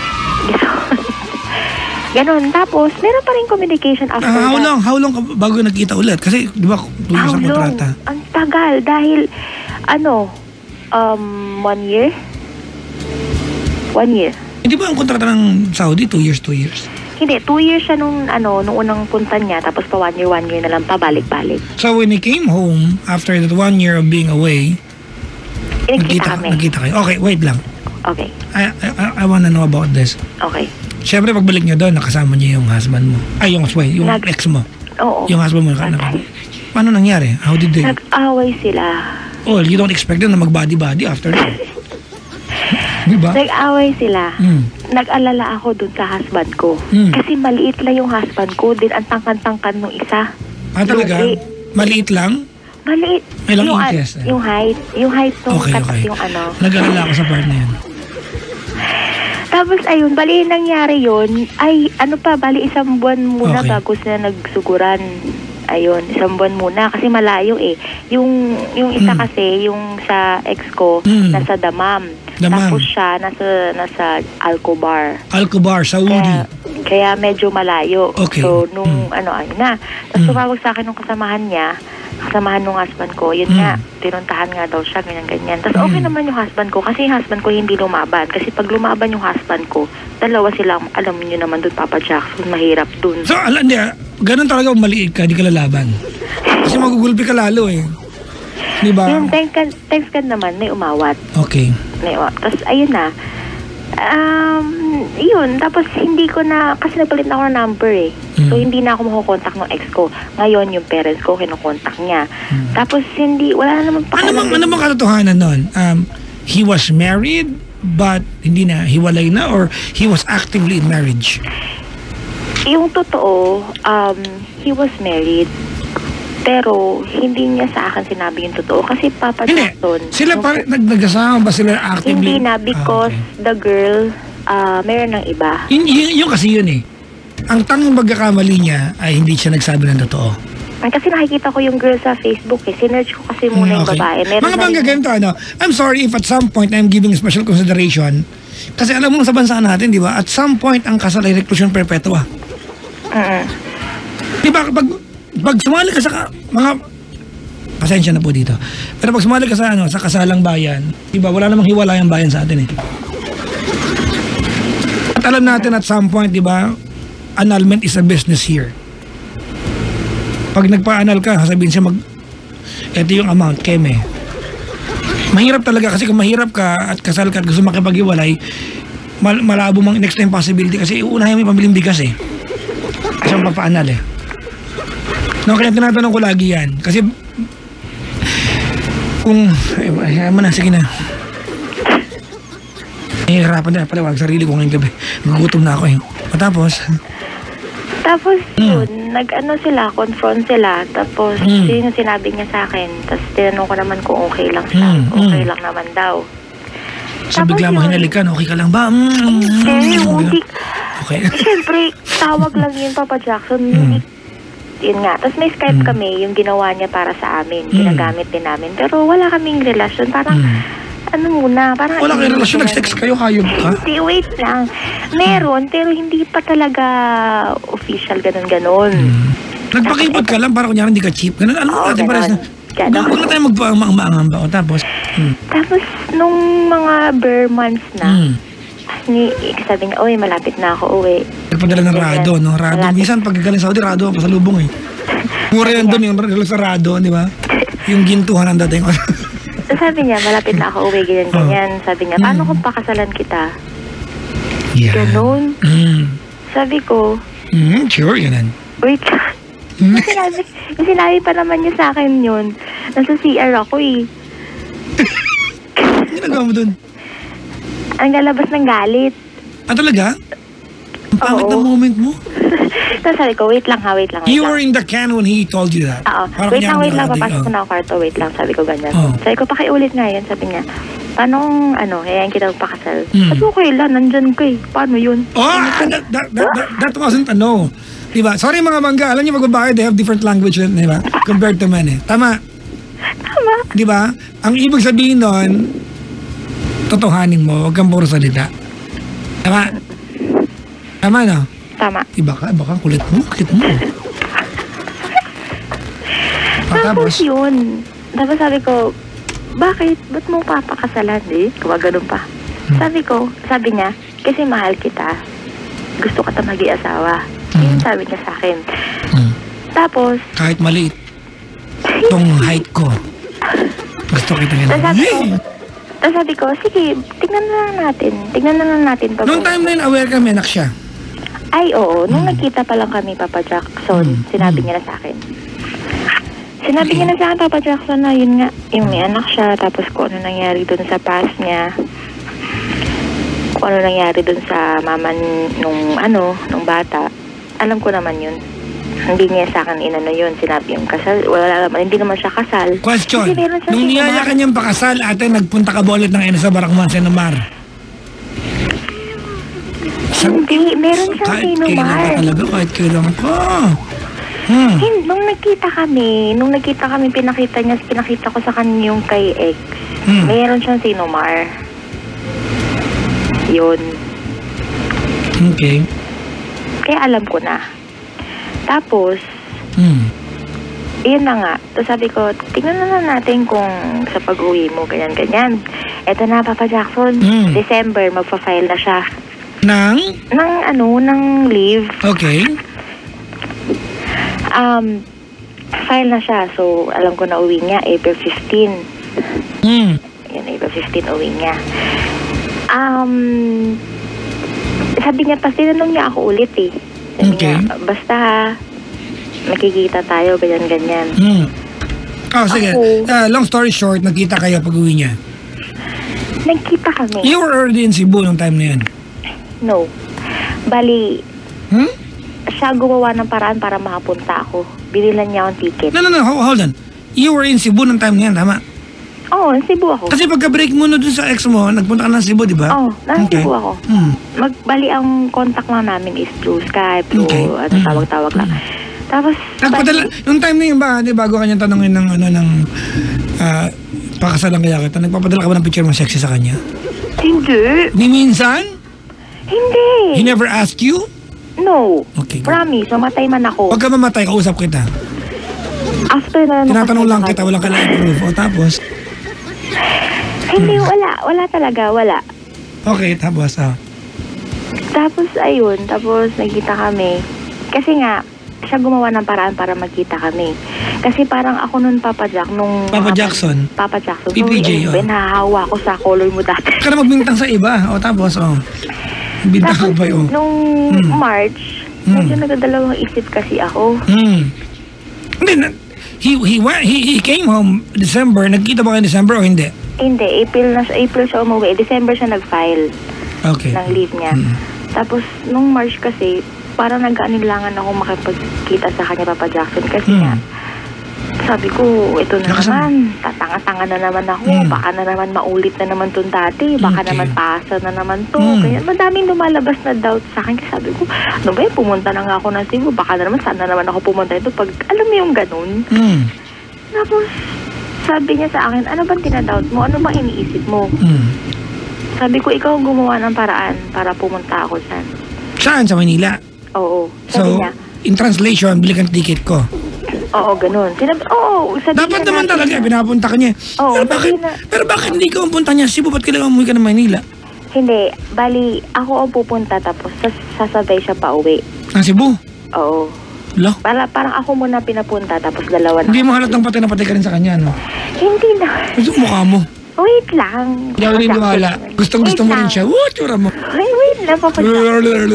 Ganon. Tapos, meron pa rin communication after How long bago nagkita ulit? Kasi, di ba, tuloy sa kontrata? Ang tagal. Dahil, 1 year? 1 year. Hindi ba ang kontrata ng Saudi, 2 years? Hindi, 2 years siya nung unang punta niya, tapos pa 1 year na lang pabalik-balik. So when he came home, after that 1 year of being away, nagkita kayo. Okay, wait lang. Okay. I wanna know about this. Okay. Siyempre, pagbalik niyo doon, nakasama niyo yung husband mo. Ay, yung ex mo. Oo. Yung husband mo. Paano nangyari? How did they? Nag-away sila. Oh, you don't expect them na mag-body-body after that. Diba? Nag-away sila. Nag-alala ako dun sa husband ko. Kasi maliit lang yung husband ko. Din ang tangkan-tangkan nung isa. Talaga? Maliit lang? Maliit. Ilang inches? Yung height. Yung height nung okay. Yung Nag-alala ako sa part na yan. Tapos ayun, bali nangyari yun. Ay, bali 1 buwan muna bago sila nagsuguran. Ayun, 1 buwan muna kasi malayo eh. Yung isa kasi, yung sa ex ko, nasa Damam. Tapos siya nasa Alcobar. Alcobar, Saudi. Kaya medyo malayo. Okay. So nung ayun na. Tapos tumawag sa akin nung kasamahan nung husband ko, yun nga, tinuntahan nga daw siya, ganyan. Tapos okay naman yung husband ko, kasi yung husband ko hindi lumaban. Kasi pag lumaban yung husband ko, dalawa sila, alam niyo naman doon, Papa Jackson, mahirap doon. So, ganun talaga maliit ka, di ka lalaban. Kasi magugulpi ka lalo eh. Di ba? Yung text ka naman, may umawat. Okay. Tapos, ayun na. Yun. Tapos, hindi ko na, kasi nagpalit na ako ng number eh. So, hindi na ako makukontak ng ex ko. Ngayon, yung parents ko, kinukontak niya. Tapos, wala na naman Ano bang katotohanan nun? He was married, but hindi na, hiwalay na, or he was actively in marriage? Yung totoo, he was married. Pero, hindi niya sa akin sinabi yung totoo. Kasi Papa Jackson... Sila pa nagkasama ba sila actively? Hindi na, because the girl, meron ng iba. Yung kasi yun eh. Ang tanging magkakamali niya ay hindi siya nagsabi ng totoo. Kasi nakikita ko yung girl sa Facebook eh. Sinerge ko kasi muna yung babae. Meron mga bangga ganito, I'm sorry if at some point I'm giving special consideration. Kasi alam mo sa bansa natin, di ba? At some point, ang kasal ay reclusion perpetua. Di ba, pag sumali ka sa mga pasensya na po dito. Pero pag sumali ka sa sa kasalang bayan, di ba, wala namang hiwalay ang bayan sa atin eh. At alam natin at some point, di ba, annulment is a business here. Pag nagpa-annul ka, sabihin siya ito yung amount, keme. Mahirap talaga kasi kung mahirap ka at kasal ka at gusto makipag-iwalay, malabo mang next time possibility kasi uunahin mo yung pambiling bigas eh. Kasi ang papa-annul eh. No, kaya tinatanong ko lagi yan. Kasi, sige na. Hirapan na palawag sarili ko ngayong gabi. Nagugutom na ako eh. Tapos yun, sila, confront sila. Tapos, yun yung sinabi niya sa akin. Tapos, tinanong ko naman kung okay lang siya. Okay lang naman daw. So, bigla mo hinalikan, okay ka lang ba? Okay. Siyempre, tawag lang yun, Papa Jackson. Yun nga. Tapos may Skype kami, yung ginawa niya para sa amin. Ginagamit din namin. Pero wala kaming relasyon. Parang, parang... Wala kayong relasyon? Nag-sex kayo? Hayop ka? Hindi, wait lang. Meron, pero hindi pa talaga official, ganon. Nagpakipot ka lang, para kunyari hindi ka cheap. Ganon, natin pares na. Huwag na tayo magpaang-maangamba. Tapos, nung mga bare months na, sabi niya, malapit na ako uwi. Nagpadala ng rado, no? Rado. Minsan, pag galing Saudi, rado ang pasalubong eh. Mura yan doon, yung sa rado, di ba? Yung gintuhan ang dating. Sabi niya, malapit na ako uwi, ganyan. Sabi niya, paano kung pakasalan kita? Ganon. Sabi ko, sure, ganun. Wait. Yung sinabi pa naman niya sa akin yun. Nasa CR ako eh. Ano nagawa mo dun? Ang lalabas ng galit. Talaga? Ang pangit na moment mo? Tapos sabi ko, wait lang. You were in the can when he told you that? Oo. Wait lang, papasok ko na ako kwarto, wait lang. Sabi ko ganyan. Sabi ko, pakiulit nga yan. Sabi niya, paano kaya kita magpakasal? Sabi ko, kailan? Nandyan ko eh. Paano yun? That wasn't diba? Sorry mga mangga, alam niyo mag-babae, they have different language, diba? Compared to men eh. Tama. Diba? Ang ibig sabihin nun, totohanin mo, huwag kang puro salita. Tama? Tama, no? Tama. Baka kulit mo. Tapos yun. Tapos sabi ko, bakit? Ba't mo papakasalan eh? Ganun pa. Sabi niya, kasi mahal kita. Gusto ka ta mag-iasawa. Yun sabi niya sa akin. Tapos, kahit maliit, itong height ko, gusto kita ganun. Tapos sabi ko, sige, tignan na lang natin. Noong time na yun, aware ka, may anak siya? Ay, oo. Nung nagkita pa lang kami, Papa Jackson, sinabi niya na sa akin. Sinabi niya na sa akin, Papa Jackson, na yun nga, yung may anak siya, tapos kung ano nangyari dun sa past niya, kung ano nangyari dun sa mama nung bata, alam ko naman yun. Hindi niya sa akin yun, sinabi yung kasal, wala naman, hindi naman siya kasal. Question, nung niyaya ka niyang pakasal, ate, nagpunta ka ba ulit ng sa Barakman, Sinumar? Hindi, meron siyang Sinumar. Kahit kailan ka. Nung nagkita kami, pinakita ko sa kanya yung kay ex. Meron siyang Sinumar. Yun. Okay. Kaya alam ko na. Tapos, yun na nga. Tapos sabi ko, tingnan na natin kung sa pag-uwi mo, ganyan-ganyan. Eto na, Papa Jackson, December, magpa-file na siya. Ng leave. Okay. file na siya. So, alam ko na uwi niya, April 15. Yun, April 15 uwi niya. Sabi niya, pas tinanong niya ako ulit eh. Sabi niya, basta ha, nakikita tayo, ganyan-ganyan. Sige. Long story short, nagkita kayo pag uwi niya? Nagkita kami. You were already in Cebu nung time na yan? No. Bali, siya gumawa ng paraan para makapunta ako. Binilan niya akong ticket. No, hold on. You were in Cebu nung time na yan, tama? Oo, in Cebu ako. Kasi pagka-break mo na dun sa ex mo, nagpunta ka ng Cebu, di ba? Oo, nasa Cebu ako. Bali, ang contact lang namin is through Skype, tawag-tawag lang. Tapos, nagpadala, nung time na yun ba, di bago kanyang tanongin ng pakasalan kaya kita, nagpapadala ka ba ng picture mo sexy sa kanya? Hindi. Ni minsan? Hindi. He never asked you? No. Okay, promise, mamatay man ako. Pagka mamatay, kausap kita. After na tinatanong lang kita, walang kailangan proof. O tapos? Hindi, wala talaga, wala. Okay, tapos Tapos, ayun, nagkita kami. Kasi nga, siya gumawa ng paraan para magkita kami. Kasi parang ako nun, Papa Jack, nung... Papa Jackson? Papa Jackson. PPJ, nahahawa ko sa color mo dati. Ka na magbintang sa iba. O tapos, bintang ka ba yun? Nung March, medyo nagdadalawang isip kasi ako. Hindi, he came home December. Nagkita ba kayo December o hindi? Hindi, April siya umuwi. December siya nag-file ng leave niya. Tapos, nung March kasi, parang nag-anilangan ako makipagkita sa kanya, Papa Jackson. Kasi nga, sabi ko, ito na naman, tatanga-tanga na naman ako. Baka na naman maulit na naman itong dati. Baka naman paasa na naman to. Kaya madaming lumalabas na doubt sa akin. Kasi sabi ko, ano ba pumunta na nga ako ng Cebu. Baka na naman, saan na naman ako pumunta ito. Pag, alam mo yung ganun. Tapos, sabi niya sa akin, ano bang tinadoubt mo? Ano bang iniisip mo? Sabi ko, ikaw ang gumawa ng paraan para pumunta ako saan. Saan? Sa Manila? Oo. Sabi niya, in translation, bili kang ticket ko. Oo, ganun. Sabi dapat naman talaga, pinapunta ka niya. Pero bakit hindi ka pumunta niya? Cebu, ba't kailangan umuwi ka ng Manila? Hindi. Bali, ako ang pupunta tapos sasabay siya pa uwi. Ang Cebu? Oo. Parang ako muna pinapunta tapos dalawa na. Hindi mo halatang patay ka rin sa kanya, no? Hindi na. Gusto mukha mo. Wait lang. Hindi ako rin lumala. Gusto mo rin siya. Tsura mo. Wait lang, Papa Jack.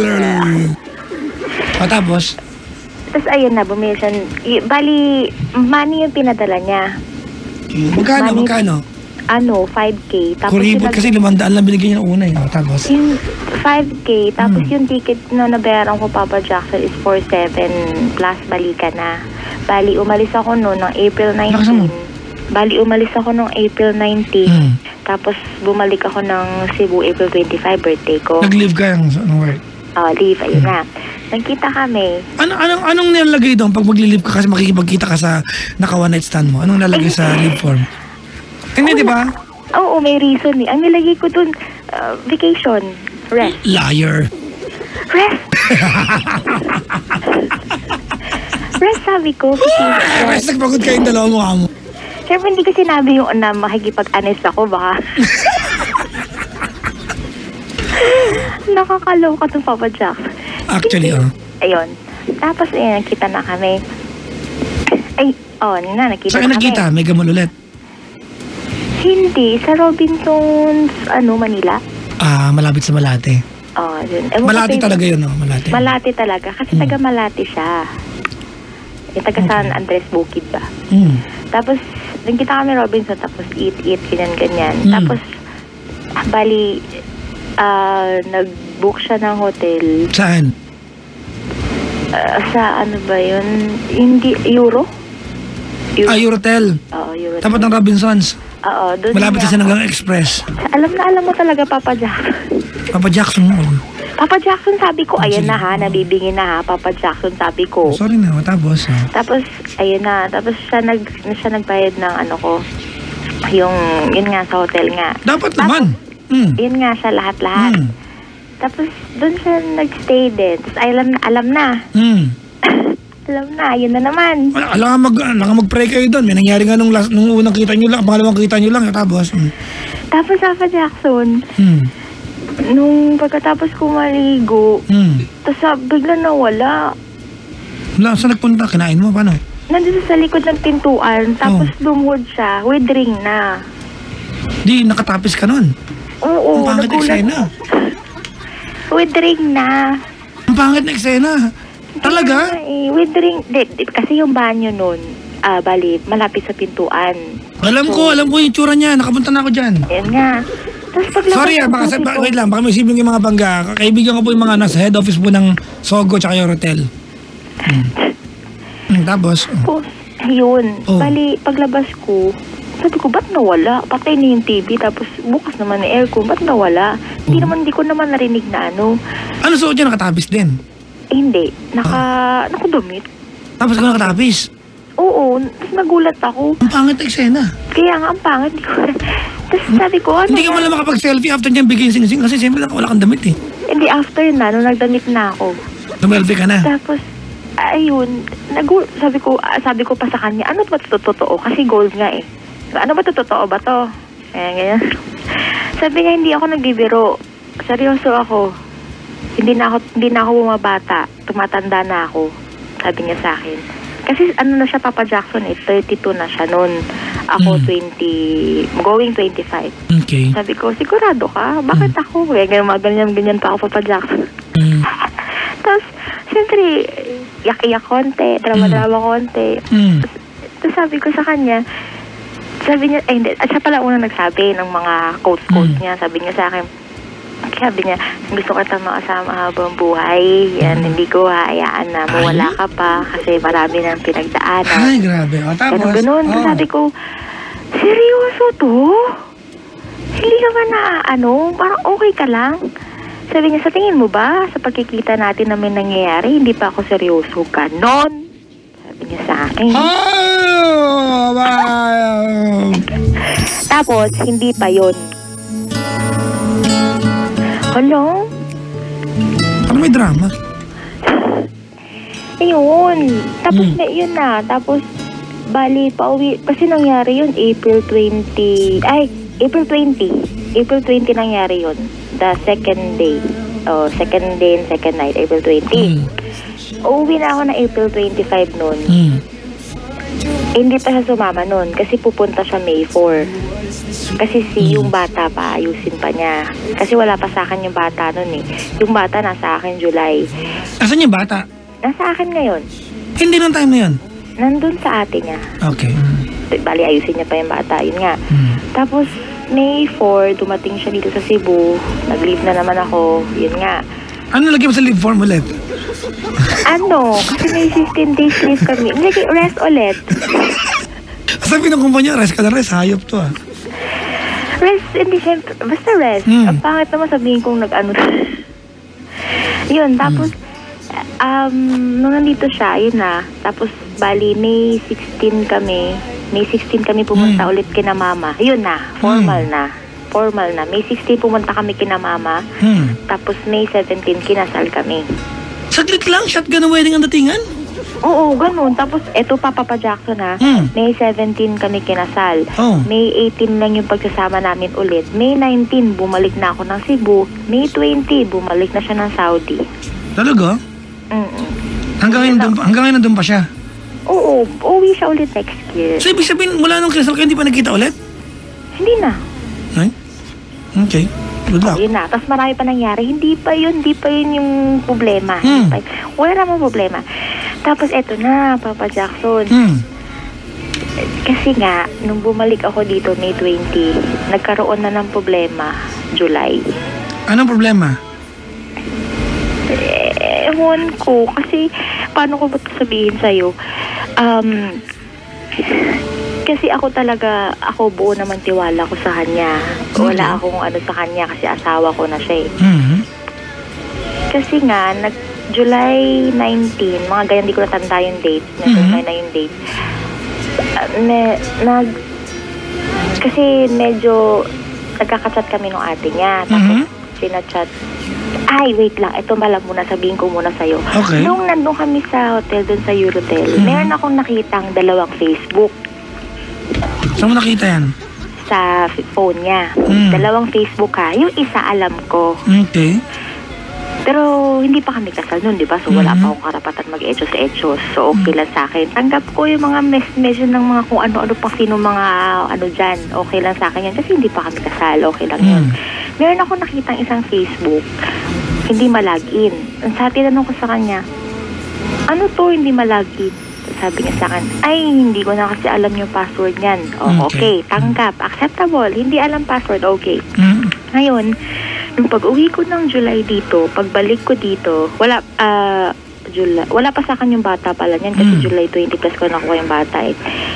Tapos? Tapos ayun na, bumili siya. Bali, money yung pinadala niya. Magkano? 5K. Tapos kuribot kasi 500 lang binigyan niya ng una. Tapos? Yung 5K, tapos yung ticket na nabayaran ko, Papa Jackson, is 4,700 plus balikan na. Bali, umalis ako noon ng April 19. April 19. Tapos bumalik ako ng Cebu April 25, birthday ko. Nag-leave ka ng work? Leave, ayun na. Nagkita kami. Anong nilalagay doon pag mag-leave ka kasi makikipagkita ka sa naka-one night stand mo? Anong nilalagay sa leave form? Hindi, di ba? Oo, may reason eh. Ang nilagay ko doon, vacation, rest. Liar. Rest. Rest, sabi ko. Rest, nagpagod kayong dalawang mukha mo. Siyempre, hindi ko sinabi yung na makikipag-honest ako, baka. Nakakaloka itong Papa Jack. Actually, Ayun. Tapos, nakita na kami. Nakita na kami. Saan nakita? Mega Mall ulit? Hindi. Sa Robinsons, Manila. Malapit sa Malate. Yun. Malate talaga yun, no? Malate. Malate talaga. Kasi taga Malate siya. Yung taga San Andres Bukid ba? Tapos, nagkita kami Robinson, tapos eat, ganyan. Tapos, bali, nag-book siya ng hotel. Saan? Sa ano ba yun? Hindi, Euro? Eurotel. Oo, Eurotel. Tapat ng Robinsons. Oo, doon. Malapit sa Sinagang Express. Alam mo talaga, Papa Jackson. Papa Jackson mo. Papa Jackson, sabi ko, ayan na ha, nabibingin na ha, Papa Jackson, sabi ko. Sorry na, matapos. Tapos, ayun na, tapos siya nagbayad ng yun nga sa hotel nga. Dapat naman. Yun nga siya, lahat-lahat. Tapos, doon siya nagstay din. Tapos, alam na. Alam na, yun na naman. Alam nga mag-pray kayo doon. May nangyari nga nung unang kita nyo lang, pangalawang kita nyo lang, tapos. Tapos, Papa Jackson, nung pagkatapos ko maligo, tapos bigla nawala. Wala, saan nagpunta? Kinain mo? Paano? nandito sa likod ng pintuan, tapos lumuhod siya, with ring na. Di, nakatapis ka nun. Oo, Ang pangit na eksena. With ring na. Ang pangit na eksena. Talaga? With ring. Kasi yung banyo nun, bali, malapit sa pintuan. Alam ko yung itsura niya. Nakapunta na ako dyan. Yan nga. Tapos paglabas Sorry wait lang, baka may isipin yung mga bangga. Kaibigan ko po yung mga nasa head office po ng Sogo tsaka yung hotel. Tapos? Ayun. Bali, paglabas ko, sabi ko, ba't nawala? Patay na yung TV, tapos bukas naman yung aircon, ba't nawala? Hindi ko naman narinig na ano. Ano suot niya? Nakatapis din? Hindi. Nakadumit. Tapos ka nakatapis? Oo. Tapos nagulat ako. Ang pangit na eksena. Kaya nga, ang pangit. Tapos sabi ko, ano? Hindi ka man lang makapag-selfie after niyan bigay sing-sing kasi siyempre wala kang damit eh. Hindi, after na, nung nagdamit na ako. Lumelfie ka na? Tapos, ayun, sabi ko pa sa kanya, ano ba ito totoo? Kasi gold nga eh. Ano ba ito totoo ba to? Ganyan. Sabi niya, hindi ako nagbibiro. Seryoso ako. Hindi na ako bumabata. Tumatanda na ako. Sabi niya sa akin. Kasi ano na siya, Papa Jackson 32 na siya noon. Ako going 25. Okay. Sabi ko, sigurado ka? Bakit ako? Ganyan pa ako, Papa Jackson. Tapos, siyempre, yak-iyak konti, drama-drama konti. Tapos sabi ko sa kanya, sabi niya, hindi, at siya pala unang nagsabi ng mga quotes niya. Sabi niya sa akin, gusto ka makasama habang buhay. Yan, hindi ko hayaan na mawala ka pa kasi marami nang pinagdaanan. Ay, grabe. O, tapos? Ganun. Sabi ko, seryoso to? Hindi ka ba na, parang okay ka lang? Sabi niya, sa tingin mo ba, sa pagkikita natin na may nangyayari, hindi pa ako seryoso ka nun? Sabi niya sa akin. Oh, wow. Tapos, hindi pa yun. Hello? Ano may drama? Ayun. Tapos yun na. Tapos, bali, pauwi. Kasi nangyari yun, April 20 nangyari yun. The second day. Second day and second night, April 20. Uuwi na ako na April 25 noon. Hindi pa siya sumama noon kasi pupunta siya May 4. Kasi yung bata pa, ayusin pa niya. Kasi wala pa sa akin yung bata noon eh. Yung bata nasa akin July. Asan yung bata? Nasa akin ngayon. Hindi nung time na yun? Nandun sa ate niya. Okay. Bali, ayusin niya pa yung bata. Yun nga. Tapos, May 4, dumating siya dito sa Cebu. Nag-leave na naman ako. Yun nga. Ano lagyan mo sa leave form ulit? Kasi may 15 days leave kami. Rest ulit. Sabi ng kumpanya, rest ka na rest. Hayop to ah. Rest, hindi syempre. Basta rest. Ang pangit naman sabihin kong Yun, tapos, nung nandito siya, yun na. Tapos, bali, May 16 kami pumunta ulit kina mama. Yun na, formal na. May 16 pumunta kami kina mama. Tapos, May 17 kinasal kami. Saglit lang, shotgun ang wedding ang datingan? Oo, ganun. Tapos, eto pa, Papa Jackson ha. May 17 kami kinasal. May 18 lang yung pagsasama namin ulit. May 19, bumalik na ako ng Cebu. May 20, bumalik na siya ng Saudi. Talaga? Hanggang ngayon nandun pa siya? Oo, uwi siya ulit next year. So, ibig sabihin, mula nung kinasal kayo, hindi pa nagkita ulit? Hindi na. Ay? Okay. Good luck. Yun na. Tapos marami pa nangyari. Hindi pa yun yung problema. Wala namang problema. Tapos eto na, Papa Jackson. Kasi nga, nung bumalik ako dito May 20, nagkaroon na ng problema, July. Anong problema? Ewan ko. Kasi, paano ko ba sabihin sa'yo? Kasi ako buo naman tiwala ko sa kanya. Wala akong sa kanya kasi asawa ko na siya eh. Kasi nga, July 19, mga ganyan, di ko natanda yung date. Na yung date. Kasi medyo nagkakachat kami nung ate niya. Tapos, sinachat. Ay, wait lang. Ito malang muna, sabihin ko muna sa'yo. Okay. Nung nandun kami sa hotel, dun sa Eurotel, meron akong nakitang dalawang Facebook. Saan mo nakita yan? Sa phone niya. Dalawang Facebook ha. Yung isa alam ko. Okay. Pero hindi pa kami kasal nun, di ba? So wala pa akong karapatan mag-etos-etos. So okay lang sa akin. Tanggap ko yung mga message ng mga kung ano-ano pang sino mga ano dyan. Okay lang sa akin yan. Kasi hindi pa kami kasal. Okay lang yun. Meron ako nakitang isang Facebook, hindi malagin. Sa tinanong ko sa kanya, ano to hindi malagin? Sabi niya sa akin, ay hindi ko na kasi alam yung password niyan. Okay, tanggap, acceptable. Hindi alam password, okay. Ngayon, nung pag-uwi ko ng July dito, pagbalik ko dito, wala pa sa akin yung bata pala niyan kasi July 20 plus ko nakuha yung bata eh.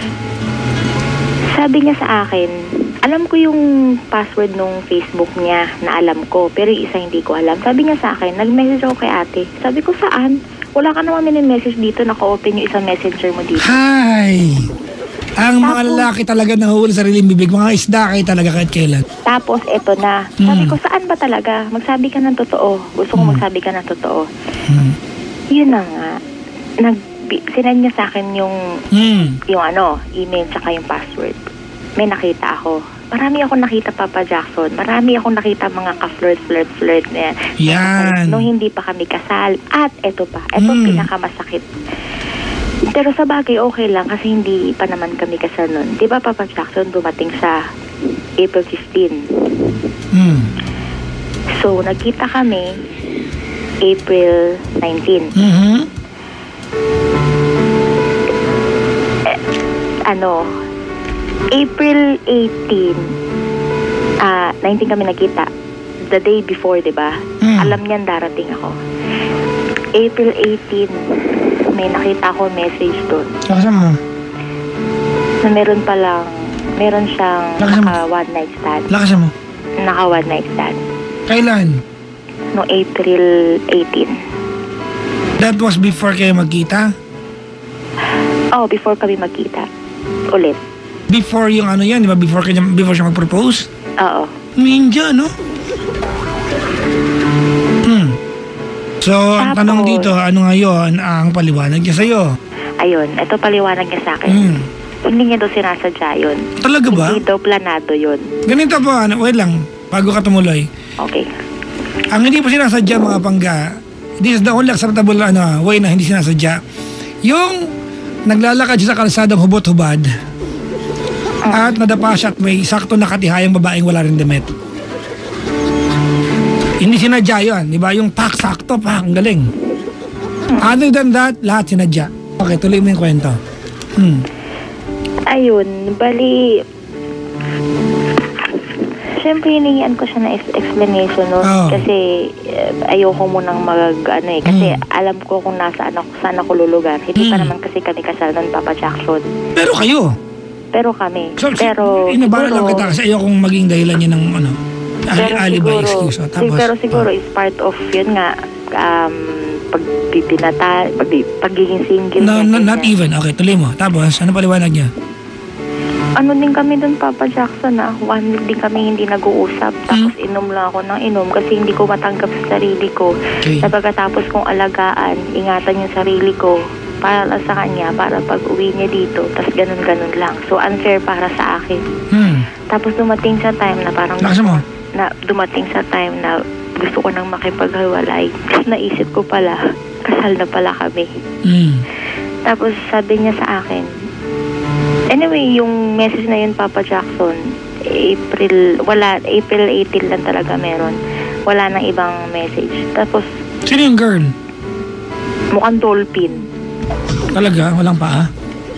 Sabi niya sa akin, alam ko yung password nung Facebook niya na alam ko, pero yung isa hindi ko alam. Sabi niya sa akin, nag-message ako kay ate. Sabi ko, saan? Wala ka naman mini-message dito, naka-open yung isang messenger mo dito. Hi! Ang mga lalaki talaga nahuhuli sa sariling bibig, mga isda kayo talaga kahit kailan. Tapos, eto na. Sabi ko, saan ba talaga? Magsabi ka ng totoo. Gusto ko magsabi ka ng totoo. Yun na nga. Sinend niya sa akin yung email tsaka yung password. May nakita ako. Marami akong nakita, Papa Jackson. Marami akong nakita mga ka-flirt na yan. Nung hindi pa kami kasal. At eto pa. Eto pinakamasakit. Pero sa bagay, okay lang kasi hindi pa naman kami kasal nun. Di ba, Papa Jackson, dumating sa April 15. So, nagkita kami April 19. April 18, 19 kami nagkita. The day before, di ba? Alam niyan darating ako. April 18, may nakita ko message doon. Lakasan mo. Na meron siyang naka one night stand. Lakasan mo. Naka one night stand. Kailan? No, April 18. That was before kayo magkita? Oh, before kami magkita. Ulit. Before yung ano yan, di ba? Before siya mag-propose? Oo. Ninja, no? So, ang tanong dito, ano ngayon ang paliwanag niya sa'yo? Ayun, ito paliwanag niya sa akin. Hindi niya daw sinasadya yun. Talaga ba? Hindi daw planado yun. Ganito po, wait lang, bago ka tumuloy. Okay. Ang hindi po sinasadya mga pangga, this is the only acceptable way na hindi sinasadya. Yung naglalakad siya sa kalsadang hubot-hubad at nadapa siya at may sakto nakatihayang babaeng wala rin damit. Hindi sinadya yun, di ba? Yung sakto, ang galing. Other than that, lahat sinadya. Okay, tuloy mo yung kwento. Ayun, bali, siyempre hinihingian ko siya na explanation no? Kasi ayoko munang kasi alam ko kung saan ako lulugar. Hindi pa naman kasi kami kasal nun, Papa Jackson. Pero kayo? Pero kami. So, pero inabala lang kita kasi ayokong maging dahilan niya ng alibi excuse. Tapos, pero siguro is part of yun nga, pagiging single. No, not even. Okay, tuloy mo. Tapos, ano paliwanag niya? Ano din kami dun, Papa Jackson, 1 week din kami hindi nag-uusap. Tapos inom lang ako ng inom kasi hindi ko matanggap sa sarili ko. Okay. Na pagkatapos kong alagaan, ingatan yung sarili ko para lang sa kanya, para pag uwi niya dito, tapos ganun-ganun lang. So, unfair para sa akin. Tapos dumating sa time na parang... dumating sa time na gusto ko nang makipaghiwalay. Naisip ko pala, kasal na pala kami. Tapos sabi niya sa akin, anyway, yung message na yun, Papa Jackson, April 18 lang talaga meron. Wala nang ibang message. Tapos... Sino yung girl? Mukhang dolphin. Talaga? Walang paa?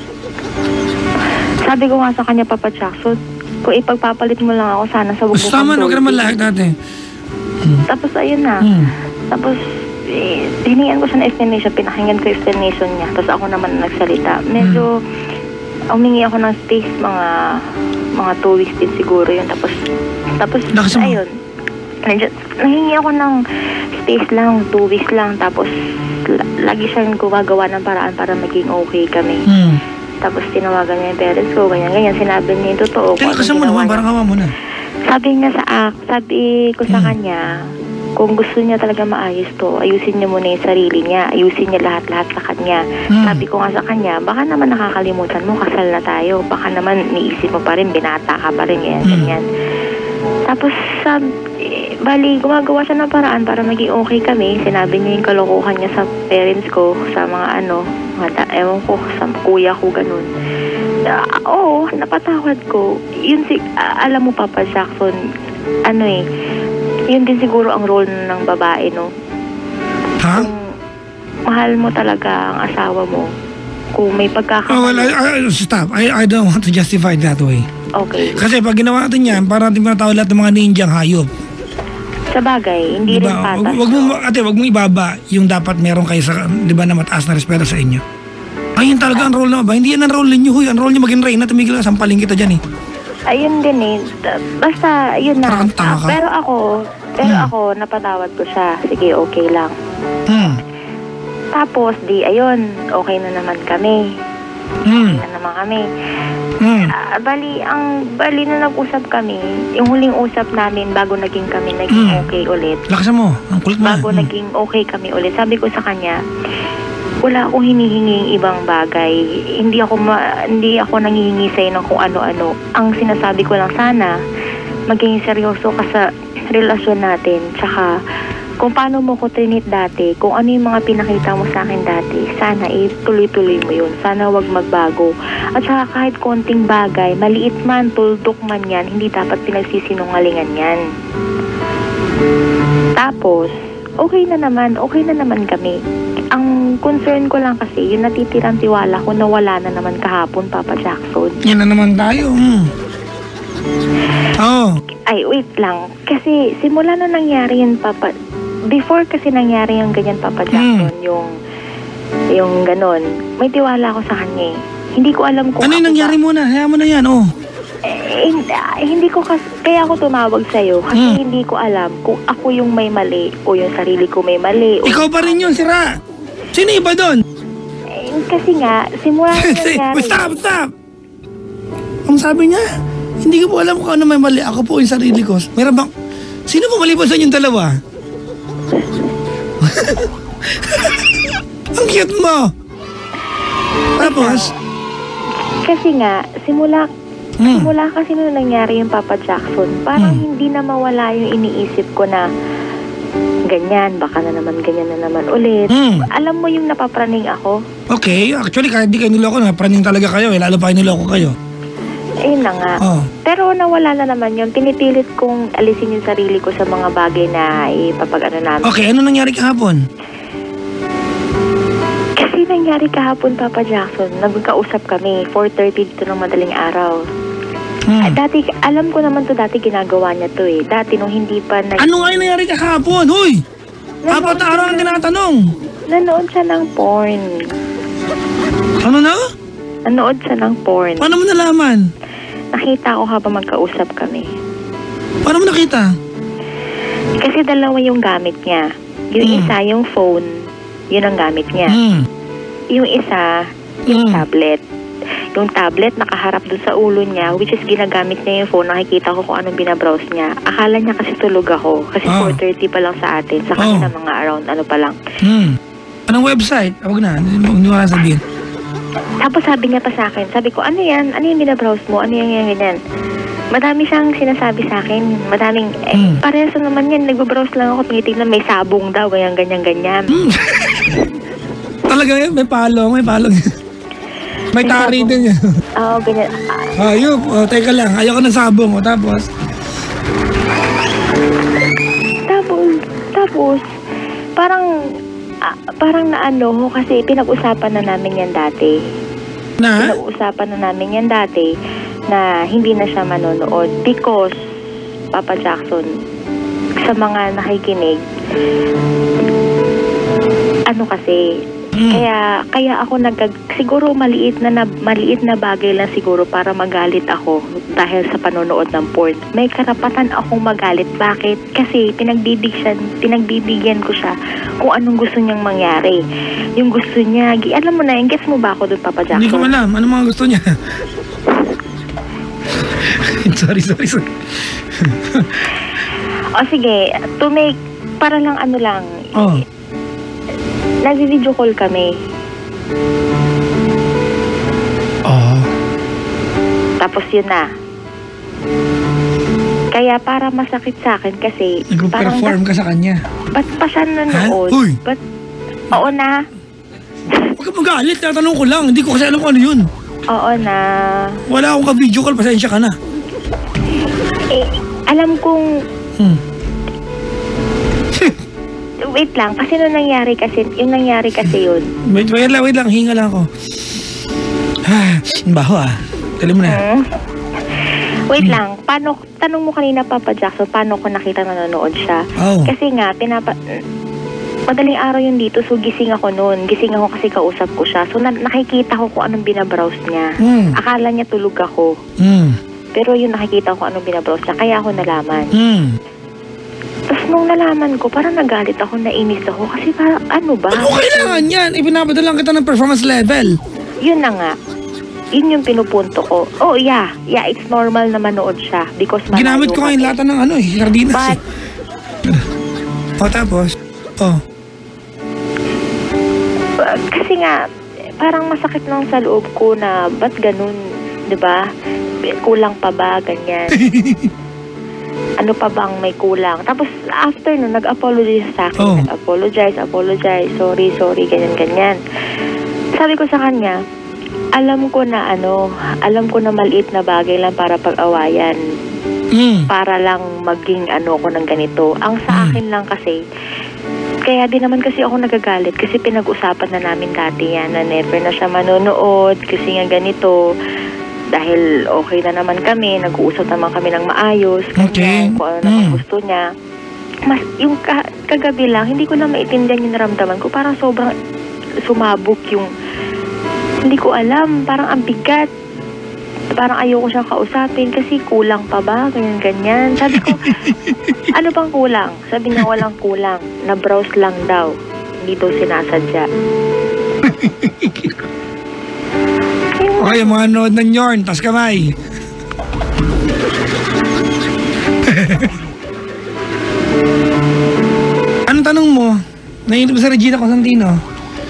Sabi ko nga sa kanya, Papa Jackson, kung ipagpapalit mo lang ako sana sa bubukang tama, huwag ka naman lahat natin. Tapos ayun na. Tapos hinihingan ko siya na explanation, pinakinggan ko explanation niya. Tapos ako naman nagsalita. Medyo humingi ako ng space, mga 2 weeks din siguro yun. Tapos ayun. Nahingi ako ng space lang, 2 weeks lang. Tapos lagi siyang gumagawa ng paraan para maging okay kami. Tapos tinawagan niya yung parents ko, ganyan. Sinabi niya yung totoo. Kasi mo naman, parang hawa mo na. Sabi ko sa kanya, kung gusto niya talaga maayos to, ayusin niya muna yung sarili niya. Ayusin niya lahat-lahat sa kanya. Sabi ko nga sa kanya, baka naman nakakalimutan mo, kasal na tayo. Baka naman niisip mo pa rin, binata ka pa rin, ganyan. Tapos bali, gumagawa siya ng paraan para maging okay kami. Sinabi niya yung kalokohan niya sa parents ko, sa mga ewan ko, sa kuya ko, ganun. Oo, napatawad ko. Yun alam mo, Papa Jackson, yun din siguro ang role ng babae, no? Ha? Kung mahal mo talaga ang asawa mo, kung may pagkakamali. Stop. I don't want to justify it that way. Okay. Kasi pag ginawa natin yan, parang natin pinatawag lahat ng mga ninjang hayop. Sa bagay, hindi rin patas. Wag mo ibaba yung dapat meron kayo sa, di ba, na mataas na respeto sa inyo. Ayun talaga ang role na ba? Hindi yan ang role ninyo, huy. Ang role nyo maging reyna, tumigil ka, sampaling kita dyan eh. Ayun din eh. Basta, yun na. Parang tanga ka. Pero ako, napatawad ko siya. Sige, okay lang. Tapos, ayun, okay na naman kami. Okay na naman kami. Bali na nag-usap kami, yung huling usap namin bago naging kami naging okay ulit. Lakasan mo, ang kulit mo. Bago naging okay kami ulit, sabi ko sa kanya, wala akong hinihinging ibang bagay. Hindi ako nangihingi sa'yo ng kung ano-ano. Ang sinasabi ko lang, sana maging seryoso ka sa relasyon natin. Tsaka, kung paano mo ko trinit dati, kung ano yung mga pinakita mo sa akin dati, sana tuloy-tuloy mo yun. Sana wag magbago. At saka kahit konting bagay, maliit man, tuldok man yan, hindi dapat pinagsisinungalingan yan. Tapos, okay na naman kami. Ang concern ko lang kasi, yung natitirang tiwala ko nawala na naman kahapon, Papa Jackson. Yan na naman tayo. Ay, wait lang. Kasi simula na nangyari yun, Papa, before kasi nangyari yung ganyan, Papa Jackson, yung ganon, may tiwala ako sa kanya eh. Hindi ko alam kung ano yung nangyari muna? Hayaan mo na yan, hindi ko kaya ako tumawag sa'yo kasi hindi ko alam kung ako yung may mali o yung sarili ko may mali. Ikaw pa rin yun, sira. Sino iba doon? Kasi nga, simula na nangyari. Stop! Ang sabi niya, hindi ko po alam kung ano may mali. Ako po yung sarili ko. Meron bang, sino po mali po sa inyong dalawa? Ang cute mo. Tapos? Kasi nga, simula kasi nung nangyari yung Papa Jackson, parang hindi na mawala yung iniisip ko na ganyan, baka na naman ganyan na naman ulit. Alam mo yung napapraning ako? Okay, actually kahit di kayo niloko, napraning talaga kayo lalo pa kayo niloko kayo. Ayun na nga. Pero nawala na naman yun. Pinipilit kong alisin yung sarili ko sa mga bagay na ipapag-ano namin. Okay, ano nangyari kahapon? Kasi nangyari kahapon, Papa Jackson, nagkausap kami, 4:30 dito ng madaling araw. Dati, alam ko naman to dati ginagawa niya to eh. Dati nung hindi pa Ano nga yung nangyari kahapon? Hoy! 4 araw ang tinatanong. Nanood siya ng porn. Ano na? Nanood siya ng porn. Paano mo nalaman? Nakita ko habang magkausap kami. Paano mo nakita? Kasi dalawa yung gamit niya. Yung isa, yung phone, yun ang gamit niya. Yung isa, yung tablet. Yung tablet nakaharap dun sa ulo niya, which is ginagamit niya yung phone. Nakikita ko kung anong binabrowse niya. Akala niya kasi tulog ako. Kasi 4:30 pa lang sa atin. Sa kanila mga around pa lang. Anong website? Huwag na. Hindi mo na sabihin. Tapos sabi niya pa sa akin, sabi ko, ano yan? Ano yung binabrowse mo? Ano yung ganyan? Madami siyang sinasabi sa akin. Madaming, parehas naman yan. Nagbabrowse lang ako. Tinitignan, may sabong daw. Ganyan. Talaga yan? May palong. May tari din yan. Oo, ganyan. Ayun. Teka lang. Ayoko ng sabong. Tapos? Tapos, parang naano kasi pinag-usapan na namin yan dati. Pinag-usapan na namin yan dati na hindi na siya manonood because, Papa Jackson, sa mga nakikinig, kasi, kaya ako siguro maliit na bagay lang siguro para magalit ako dahil sa panonood ng porn. May karapatan akong magalit. Bakit? Kasi pinagbibigyan ko siya kung anong gusto niyang mangyari. Yung gusto niya, alam mo na, gets mo ba ako doon, Papa Jackson? Hindi ko alam. Ano mga gusto niya? Sorry. O sige, para lang nag-video call kami. Tapos yun na. Kaya para masakit sa akin kasi... Nag-perform ka sa kanya. Ba't pa siya nanood? Uy! Ba't... Oo na. Huwag ka magalit. Tatanong ko lang. Hindi ko kasi alam kung ano yun. Oo na. Wala akong ka-video call. Pasensya ka na. Alam kong... Wait lang. Kasi yung nangyari kasi yun. Wait lang. Hinga lang ako. Baho Dali mo na. Wait lang, tanong mo kanina Papa Jackson, paano ko nakita nanonood siya? Kasi nga, madaling araw yun dito, so gising ako noon. Gising ako kasi kausap ko siya. So nakikita ko kung anong binabrowse niya. Akala niya tulog ako. Pero yun nakikita ko anong binabrowse niya, kaya ako nalaman. Tapos nung nalaman ko, parang nagalit ako, nainis ako. Kasi parang ano ba? Ano kailangan yan? Ibinabadalang kita ng performance level. Yun na nga. Yun yung pinupunto ko. Oh, yeah, it's normal na manood siya because ginamit ko ngayon lahat ng sardinas. Tapos? Kasi nga, parang masakit lang sa loob ko na ba't ganun, di ba? Kulang pa ba, ganyan? Ano pa bang may kulang? Tapos after nun, nag-apologize sa akin. Nag-apologize, sorry, ganyan. Sabi ko sa kanya, alam ko na maliit na bagay lang para pag-awayan. Para lang maging ko ng ganito. Ang sa akin lang kasi, kaya din naman kasi ako nagagalit kasi pinag-usapan na namin dati yan na never na siya manonood kasi nga ganito. Dahil okay na naman kami, nag-uusap naman kami ng maayos, kung ano naman gusto niya. Mas, yung kagabi lang, hindi ko na maintindihan yung naramdaman ko. Parang sobrang sumabog yung hindi ko alam, parang ang bigat. Parang ayoko siyang kausapin kasi kulang pa ba? Ganyan. Sabi ko, ano bang kulang? Sabi niya walang kulang. Na-browse lang daw. Hindi daw sinasadya. Okay, mga nood ng Yorn, tas kamay. Anong tanong mo? Naiinip sa Regina Constantino?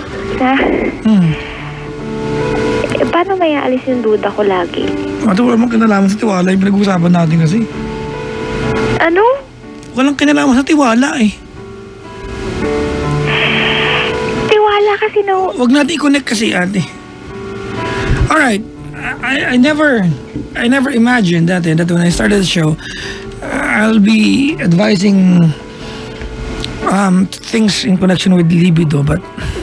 Paano may aalis yung duda ko lagi? Wala mong kinalaman sa tiwala yung pinag-uusapan natin kasi. Ano? Walang kinalaman sa tiwala Tiwala kasi Huwag natin i-connect kasi ate. Alright. I never imagined that when I started the show, I'll be advising things in connection with libido, but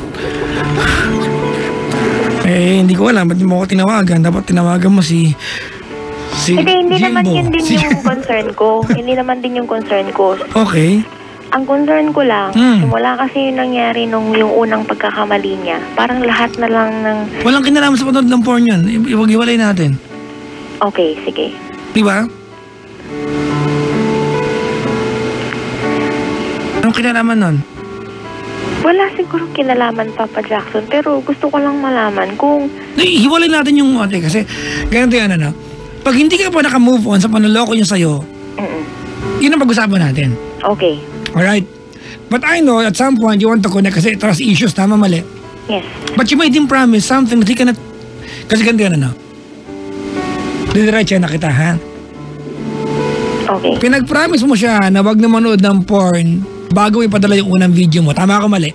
hindi ko alam, ba't mo ako tinawagan? Dapat tinawagan mo si hindi Jimbo. naman yun din yung concern ko. Hindi naman din yung concern ko. Okay. Ang concern ko lang, simula kasi yung nangyari yung unang pagkakamali niya, parang lahat na lang ng... Walang kinalaman sa panood ng porn yun. Iwag-iwalay natin. Okay, sige. Diba? Anong kinalaman nun? Wala siguro kinalaman, Papa Jackson, pero gusto ko lang malaman kung... Hiwalay natin yung ate kasi ganito yan pag hindi ka pa naka-move on sa panloloko niya sa'yo, yun ang pag-usapan natin. Okay. Alright. But I know at some point you want to connect kasi trust issues, tama mali? Yes. But you made him promise something that he cannot... Kasi ganito yan didiretso na kita, ha? Okay. Pinag-promise mo siya na wag na manood ng porn bago ipadala yung unang video mo. Tama ako mali?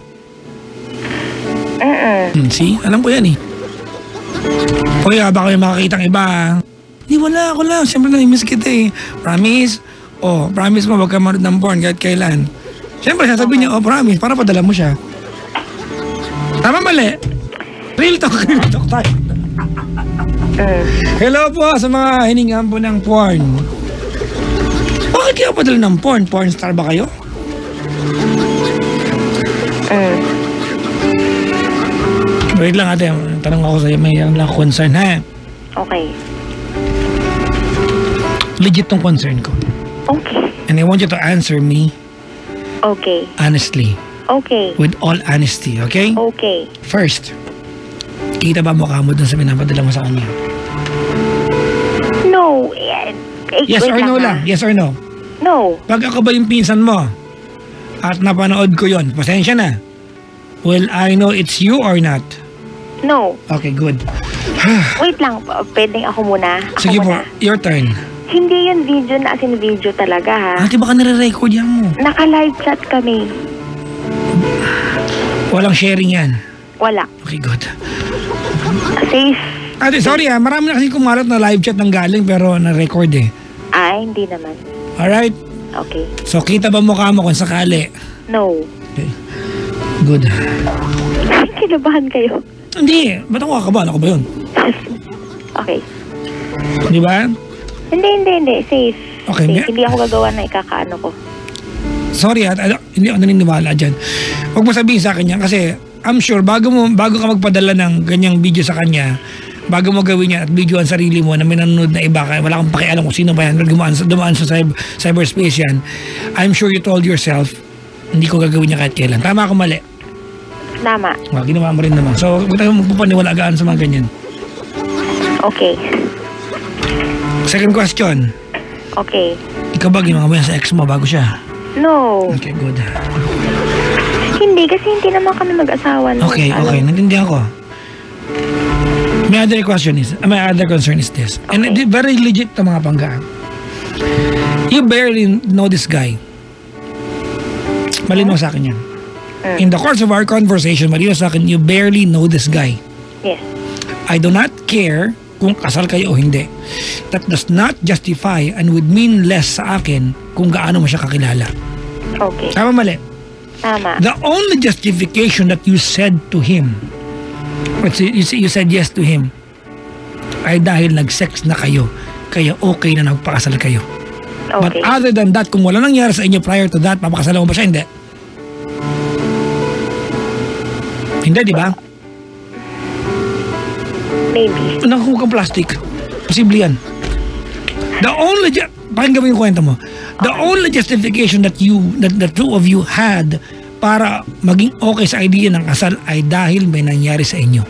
See? Alam ko yan Kuya, baka may makakitang iba. Hindi, wala ako lang. Siyempre na-miss kita Promise? Promise mo wag ka manood ng porn kahit kailan. Siyempre, sasabihin niya, promise, para padala mo siya. Tama mali? Real talk tayo. Hello po sa mga hiningan po ng porn. Bakit kayo padala ng porn? Porn star ba kayo? Wait lang ate, tanong ako sa'yo, may lang concern ha? Okay. Legit tong concern ko. Okay. And I want you to answer me. Okay. Honestly. Okay. With all honesty, okay? Okay. First, kita ba mukha mo dun sa pinapadala mo sa kanya? No. Yes or no lang? Yes or no? No. Pag ako ba yung pinsan mo at napanood ko yon, pasensya na. Will I know it's you or not? No. Okay, good. Wait lang, pwedeng ako muna. Sige po, your turn. Hindi yun video na as in video talaga, ha? Ate, baka nire-record yan mo. Naka-live chat kami. Walang sharing yan. Wala. Okay, good. Safe. Ate, sorry marami na kasi kumalat na live chat ng galing pero na-record eh. Hindi naman. Alright? Okay. So, kita ba mukha mo kung sakali? No. Okay. Good. Kinabahan kayo. Hindi. Ba't ako kakabahan? Ako ba yun? Okay. Di ba? Hindi. Safe. Okay. Safe. Hindi ako gagawa na ikakaano ko. Sorry hindi ako naniniwala dyan. Huwag mo sabihin sa akin yan kasi I'm sure bago ka magpadala ng ganyang video sa kanya, bago mo gawin yan at video ang sarili mo na may nanonood na iba, kaya wala kang pakialam kung sino ba yan, dumaan sa cyberspace yan, I'm sure you told yourself, hindi ko gagawin niya kahit kailan. Tama ako mali? Tama. Ginawa mo rin naman. So, huwag tayo magpapaniwalagaan sa mga ganyan. Okay. Second question. Okay. Ikaw ba ginawa mo yan sa ex mo bago siya? No. Okay, good. Hindi, kasi hindi naman kami mag-asawa. Okay. Naintindihan ko. My other concern is this. Okay. And very legit to mga pangga. You barely know this guy. Malinaw sa akin yan. In the course of our conversation, malinaw sa akin, you barely know this guy. Yes. I do not care kung kasal kayo o hindi. That does not justify and would mean less sa akin kung gaano mo siya kakilala. Okay. Tama mali? Tama. The only justification that you said to him, you said yes to him, ay dahil nag-sex na kayo, kaya okay na nagpakasal kayo. Okay. But other than that, kung wala nangyari sa inyo prior to that, papakasalan mo ba siya? Hindi. Hindi, di ba? Maybe. Nakuha kang plastic. Posible yan. Pakinggan mo yung kwento mo. The only justification that the two of you had para maging okay sa idea ng kasal ay dahil may nangyari sa inyo.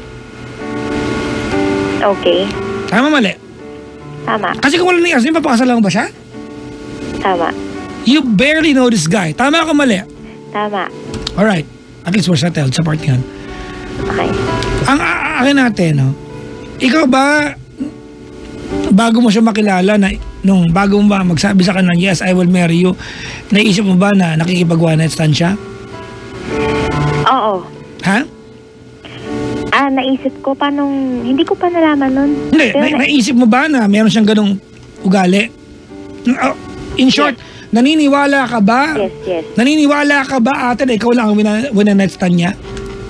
Okay. Tama mali? Tama. Kasi kung wala nangyari, papakasalan mo ba siya? Tama. You barely know this guy. Tama ka mali? Tama. Alright. At least we're settled sa part yan. Okay. Ang akin natin, no? Ikaw ba, bago mo siya makilala, bago mo ba magsabi sa kanya, yes, I will marry you, naisip mo ba na nakikipag-one night stand siya? Oo. Ha? Naisip ko, hindi ko pa nalaman nun. Hindi, naisip mo ba na meron siyang ganong ugali? In short, yes. Naniniwala ka ba? Yes. Naniniwala ka ba, ate, na ikaw lang ang one night stand niya?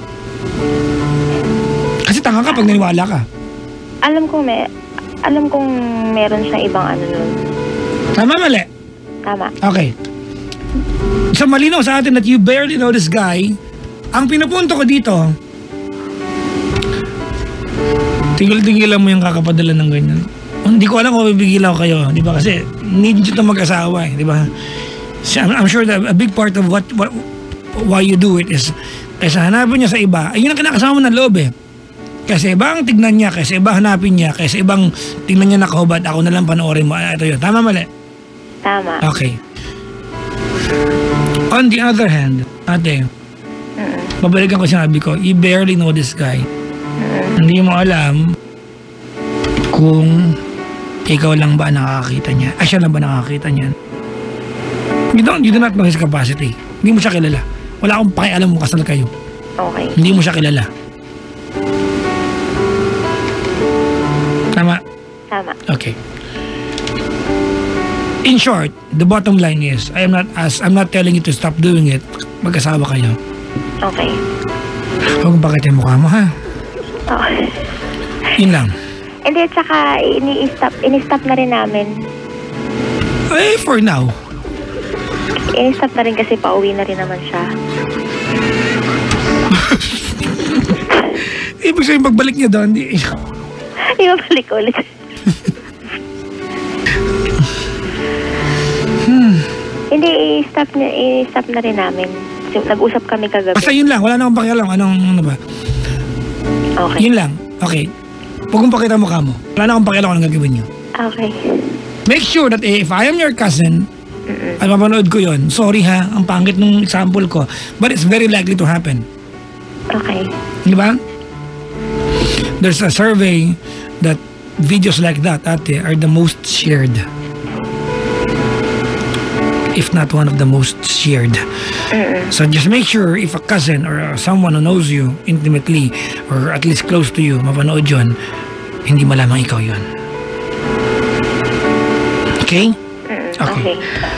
Kasi tanga ka pag naniwala ka. Alam kong meron siyang ibang nun. Tama, mali? Tama. Okay. So malinaw sa atin that you barely know this guy. Ang pinupunto ko dito, tigil-tigilan mo yung kakapadala ng ganyan. Hindi ko alam kung bibigilan ko kayo, di ba? Kasi need nyo itong mag-asawa, di ba? So, I'm sure that a big part of why you do it is kaysa hanapin niya sa iba, ay yun ang kinakasama mo ng loob eh. Kasi iba ang tignan niya, kasi iba hanapin niya, kasi ibang tignan niya nakahubad, ako na lang panoorin mo. Ito yun. Tama, mali? Tama. Okay. On the other hand, ate, babalikan ko sinabi ko, you barely know this guy. Hindi mo alam kung ikaw lang ba nakakakita niya. Siya lang ba nakakakita niyan? You do not know his capacity. Hindi mo siya kilala. Wala akong pakialam kung kasal kayo. Okay. Hindi mo siya kilala. Tama? Tama. Okay. In short, the bottom line is, I'm not telling you to stop doing it. Mag-asawa kayo. Okay. Huwag bakit yung mukha mo, ha? Okay. Yun lang. Hindi, tsaka ini-stop na rin namin. For now. Ini-stop na rin kasi pauwi na rin naman siya. Ibig sabihin, pagbalik niya doon, Ibabalik ulit. Hindi, i-stop na rin namin. Nag-usap kami kagabi. Basta yun lang, wala na akong pakialam. Ano ba? Okay. Yun lang. Okay. Huwag mong pakita mukha mo. Wala na akong pakialam kung anong gagawin niyo. Okay. Make sure that if I am your cousin, at mapanood ko yun, sorry ha, ang pangit nung example ko, but it's very likely to happen. Okay. Di ba? There's a survey that videos like that, ate, are the most shared. if not one of the most shared. So just make sure if a cousin or someone who knows you intimately or at least close to you mapanood yun, hindi malamang ikaw yun. Okay? Okay.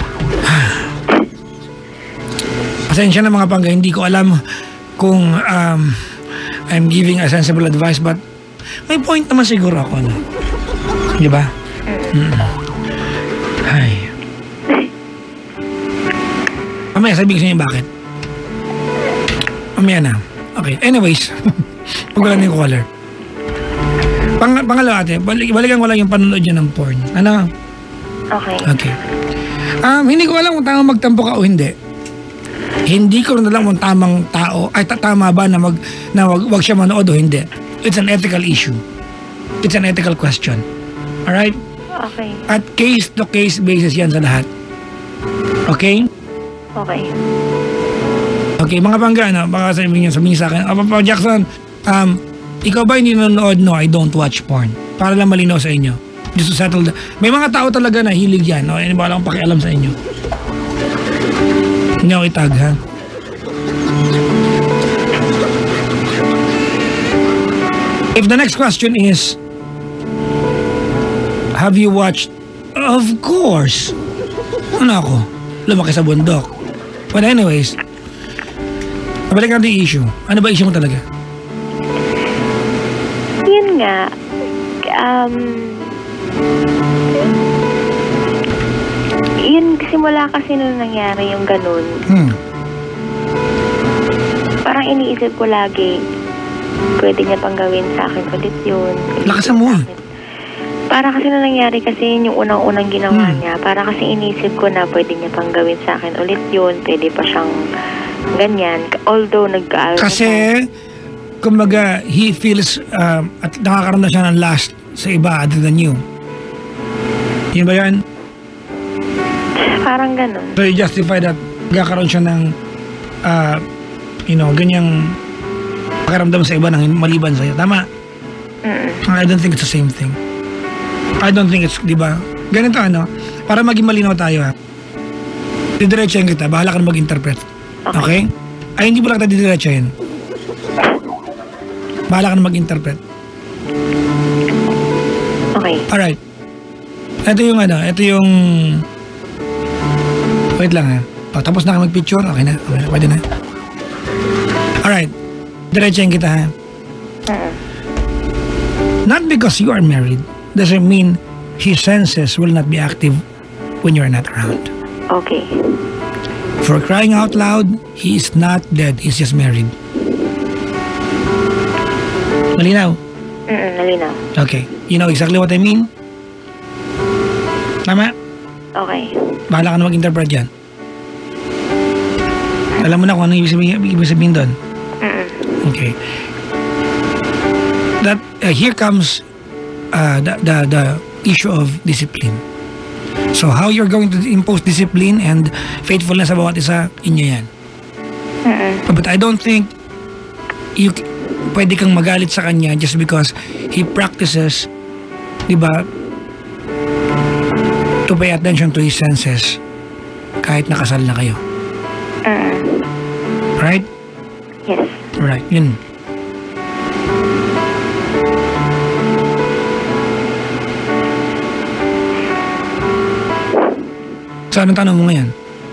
Pasensya na mga pangga, hindi ko alam kung I'm giving a sensible advice, but may point naman siguro ako, no? Di ba? Ay. Mamaya sabihin ko sa inyo bakit. Mamaya na. Okay. Anyways, huwag lang yung caller. Pangalawa ate, balikan ko lang yung panonood yun ng porn. Ano? Okay. Okay. Hindi ko alam kung tama magtampo ka o hindi. Hindi ko rin alam kung tamang tao, ay tama ba na wag siya manood o hindi. It's an ethical issue. It's an ethical question. Alright? Okay. At case-to-case basis yan sa lahat. Okay? Okay. Okay, mga pangga, baka sabihin sa akin, Papa Jackson, ikaw ba hindi nanonood? No, I don't watch porn. Para lang malinaw sa inyo. Just to settle may mga tao talaga na hilig yan. No? Hindi ba lang pakialam sa inyo? Hindi ako itag, ha? If the next question is, have you watched? Of course. Ano ako? Lumaki sa bundok. But anyways, nabalik natin yung issue. Ano ba issue mo talaga? Yun nga. Yun, simula kasi nung nangyari yung ganun. Parang iniisip ko lagi, pwede niya pang gawin sa akin ulit yun. Lakasan mo. Para kasi nung nangyari kasi yung unang-unang ginawa niya, para kasi iniisip ko na pwede niya pang gawin sa akin ulit yun, pwede pa siyang ganyan. Although nagkaal. Kasi, kumbaga, he feels at nakakaroon na siya ng last sa iba other than you. Yun ba yan? Parang ganun. So you justify that nagkakaroon siya ng ganyang pakiramdam sa iba nang maliban sa'yo. Tama? I don't think it's the same thing. I don't think it's, di ba? Ganito para maging malinaw tayo ha. Didiretsahin kita, bahala ka na mag-interpret. Okay? Ay, hindi mo lang kita didiretsahin. Bahala ka na mag-interpret. Okay. Alright. Ito yung wait lang ha. Tapos na ka mag-picture, okay na. Pwede na. Alright. Diretsahin kita ha. Not because you are married doesn't mean his senses will not be active when you're not around. Okay. For crying out loud, he is not dead. He's just married. Malinaw? Malinaw. Okay. You know exactly what I mean? Tama? Okay. Bahala ka na mag-interpret yan. Alam mo na kung ano ibig sabihin doon? Okay. That here comes the issue of discipline. So how you're going to impose discipline and faithfulness sa bawat isa, inyo yan. But I don't think pwede kang magalit sa kanya just because he practices, di ba, to pay attention to his senses kahit nakasal na kayo. Right? Yes. Right, yun. So, anong tanong mo ngayon?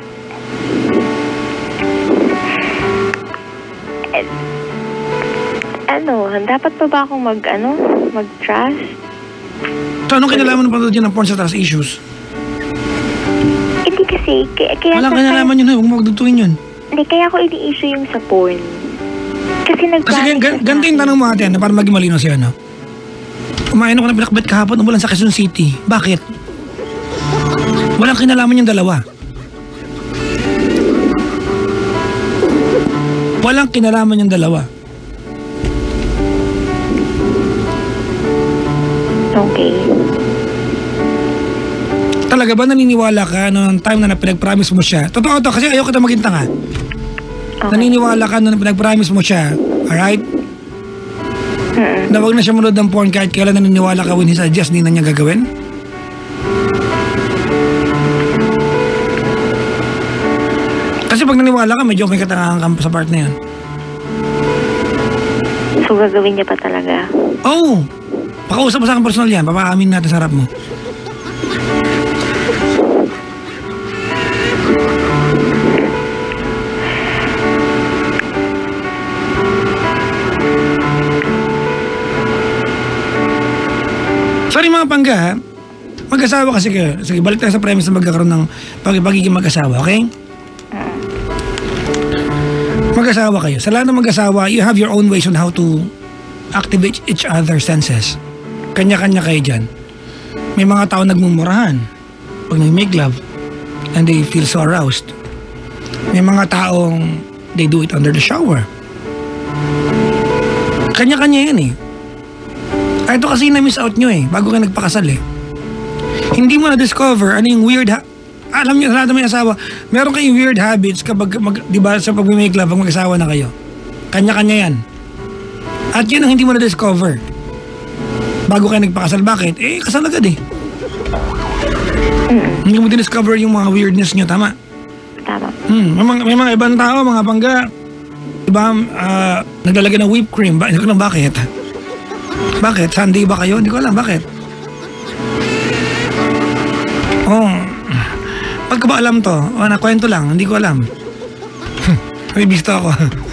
Dapat pa ba akong mag-trust? So, anong kinalaman ng panood yun ng porn sa trust issues? Hindi kasi, kaya... Walang kinalaman yun, huwag mo magdutuin yun. Hindi, kaya ako ini-issue yung sa porn. Kasi ganito yung tanong mo ate, para maging malinaw siya, no? Kumain ako ng pinakbet kahapon, umulan sa Quezon City. Bakit? Walang kinalaman yung dalawa. Walang kinalaman yung dalawa. Okay. Talaga ba naniniwala ka noong time na pinag-promise mo siya? Totoo to, kasi ayoko kita maging tanga. Okay. Naniniwala ka noong pinag-promise mo siya, alright? Na wag na siya manood ng porn kahit kailan naniniwala ka when he suggests hindi na niya gagawin? Kasi pag naniwala ka, medyo may katangahan ka sa part na yan. So, gagawin niya pa talaga? Oo. Pakausap mo sa akin personal yan. Papaamin natin sa harap mo. Sorry mga pangga ha. Mag-asawa kasi kayo. Sige, balik tayo sa premise na magkakaroon ng pagiging mag-asawa, okay? Mag-asawa kayo. Sa lahat ng mag-asawa, you have your own ways on how to activate each other's senses. Kanya-kanya kayo dyan. May mga tao nagmumurahan pag nag-make love and they feel so aroused. May mga taong they do it under the shower. Kanya-kanya yan eh. Ito kasi na-miss out nyo eh, bago kayo nagpakasal eh. Hindi mo na-discover ano yung weird alam niyo, sa lahat ng may asawa, meron kayong weird habits kapag, di ba, sa pag-make love, pag mag-asawa na kayo. Kanya-kanya yan. At yun ang hindi mo na-discover. Bago kayo nagpakasal. Bakit? Eh, kasal agad eh. Hindi mo din-discover yung mga weirdness nyo, tama? Tama. May mga ibang tao, mga pangga, diba, naglalagay ng whipped cream. Hindi ko lang bakit. Bakit? Sunday ba kayo? Hindi ko alam. Bakit? Pagka ba alam to? Nakwento lang. Hindi ko alam. May bisto ako.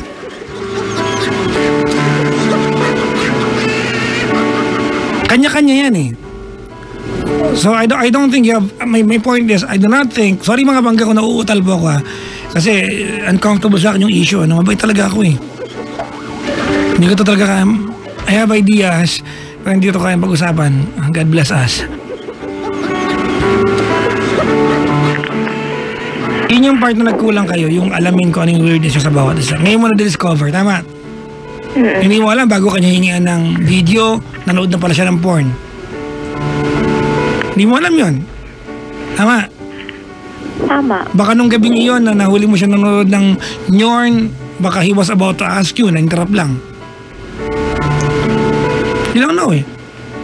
Kanya-kanya yan eh. So I don't think you have, my point is, I do not think, sorry mga bangga ko, nauutal po ako ha. Kasi uncomfortable sa akin yung issue. Mabait talaga ako eh. Hindi ko to talaga kaya, I have ideas, pero hindi ko kaya pag-usapan. God bless us. Yun yung part na nagkulang kayo, yung alamin ko anong weirdness sa bawat isa. Ngayon mo na-discover, tama? Hindi mo alam, bago kanya hingian ng video, nanood na pala siya ng porn. Hindi mo alam yun. Tama? Tama. Baka nung gabing iyon na nahuli mo siya nanonood ng Nyorn, baka he was about to ask you, na-interrupt lang. You don't know eh.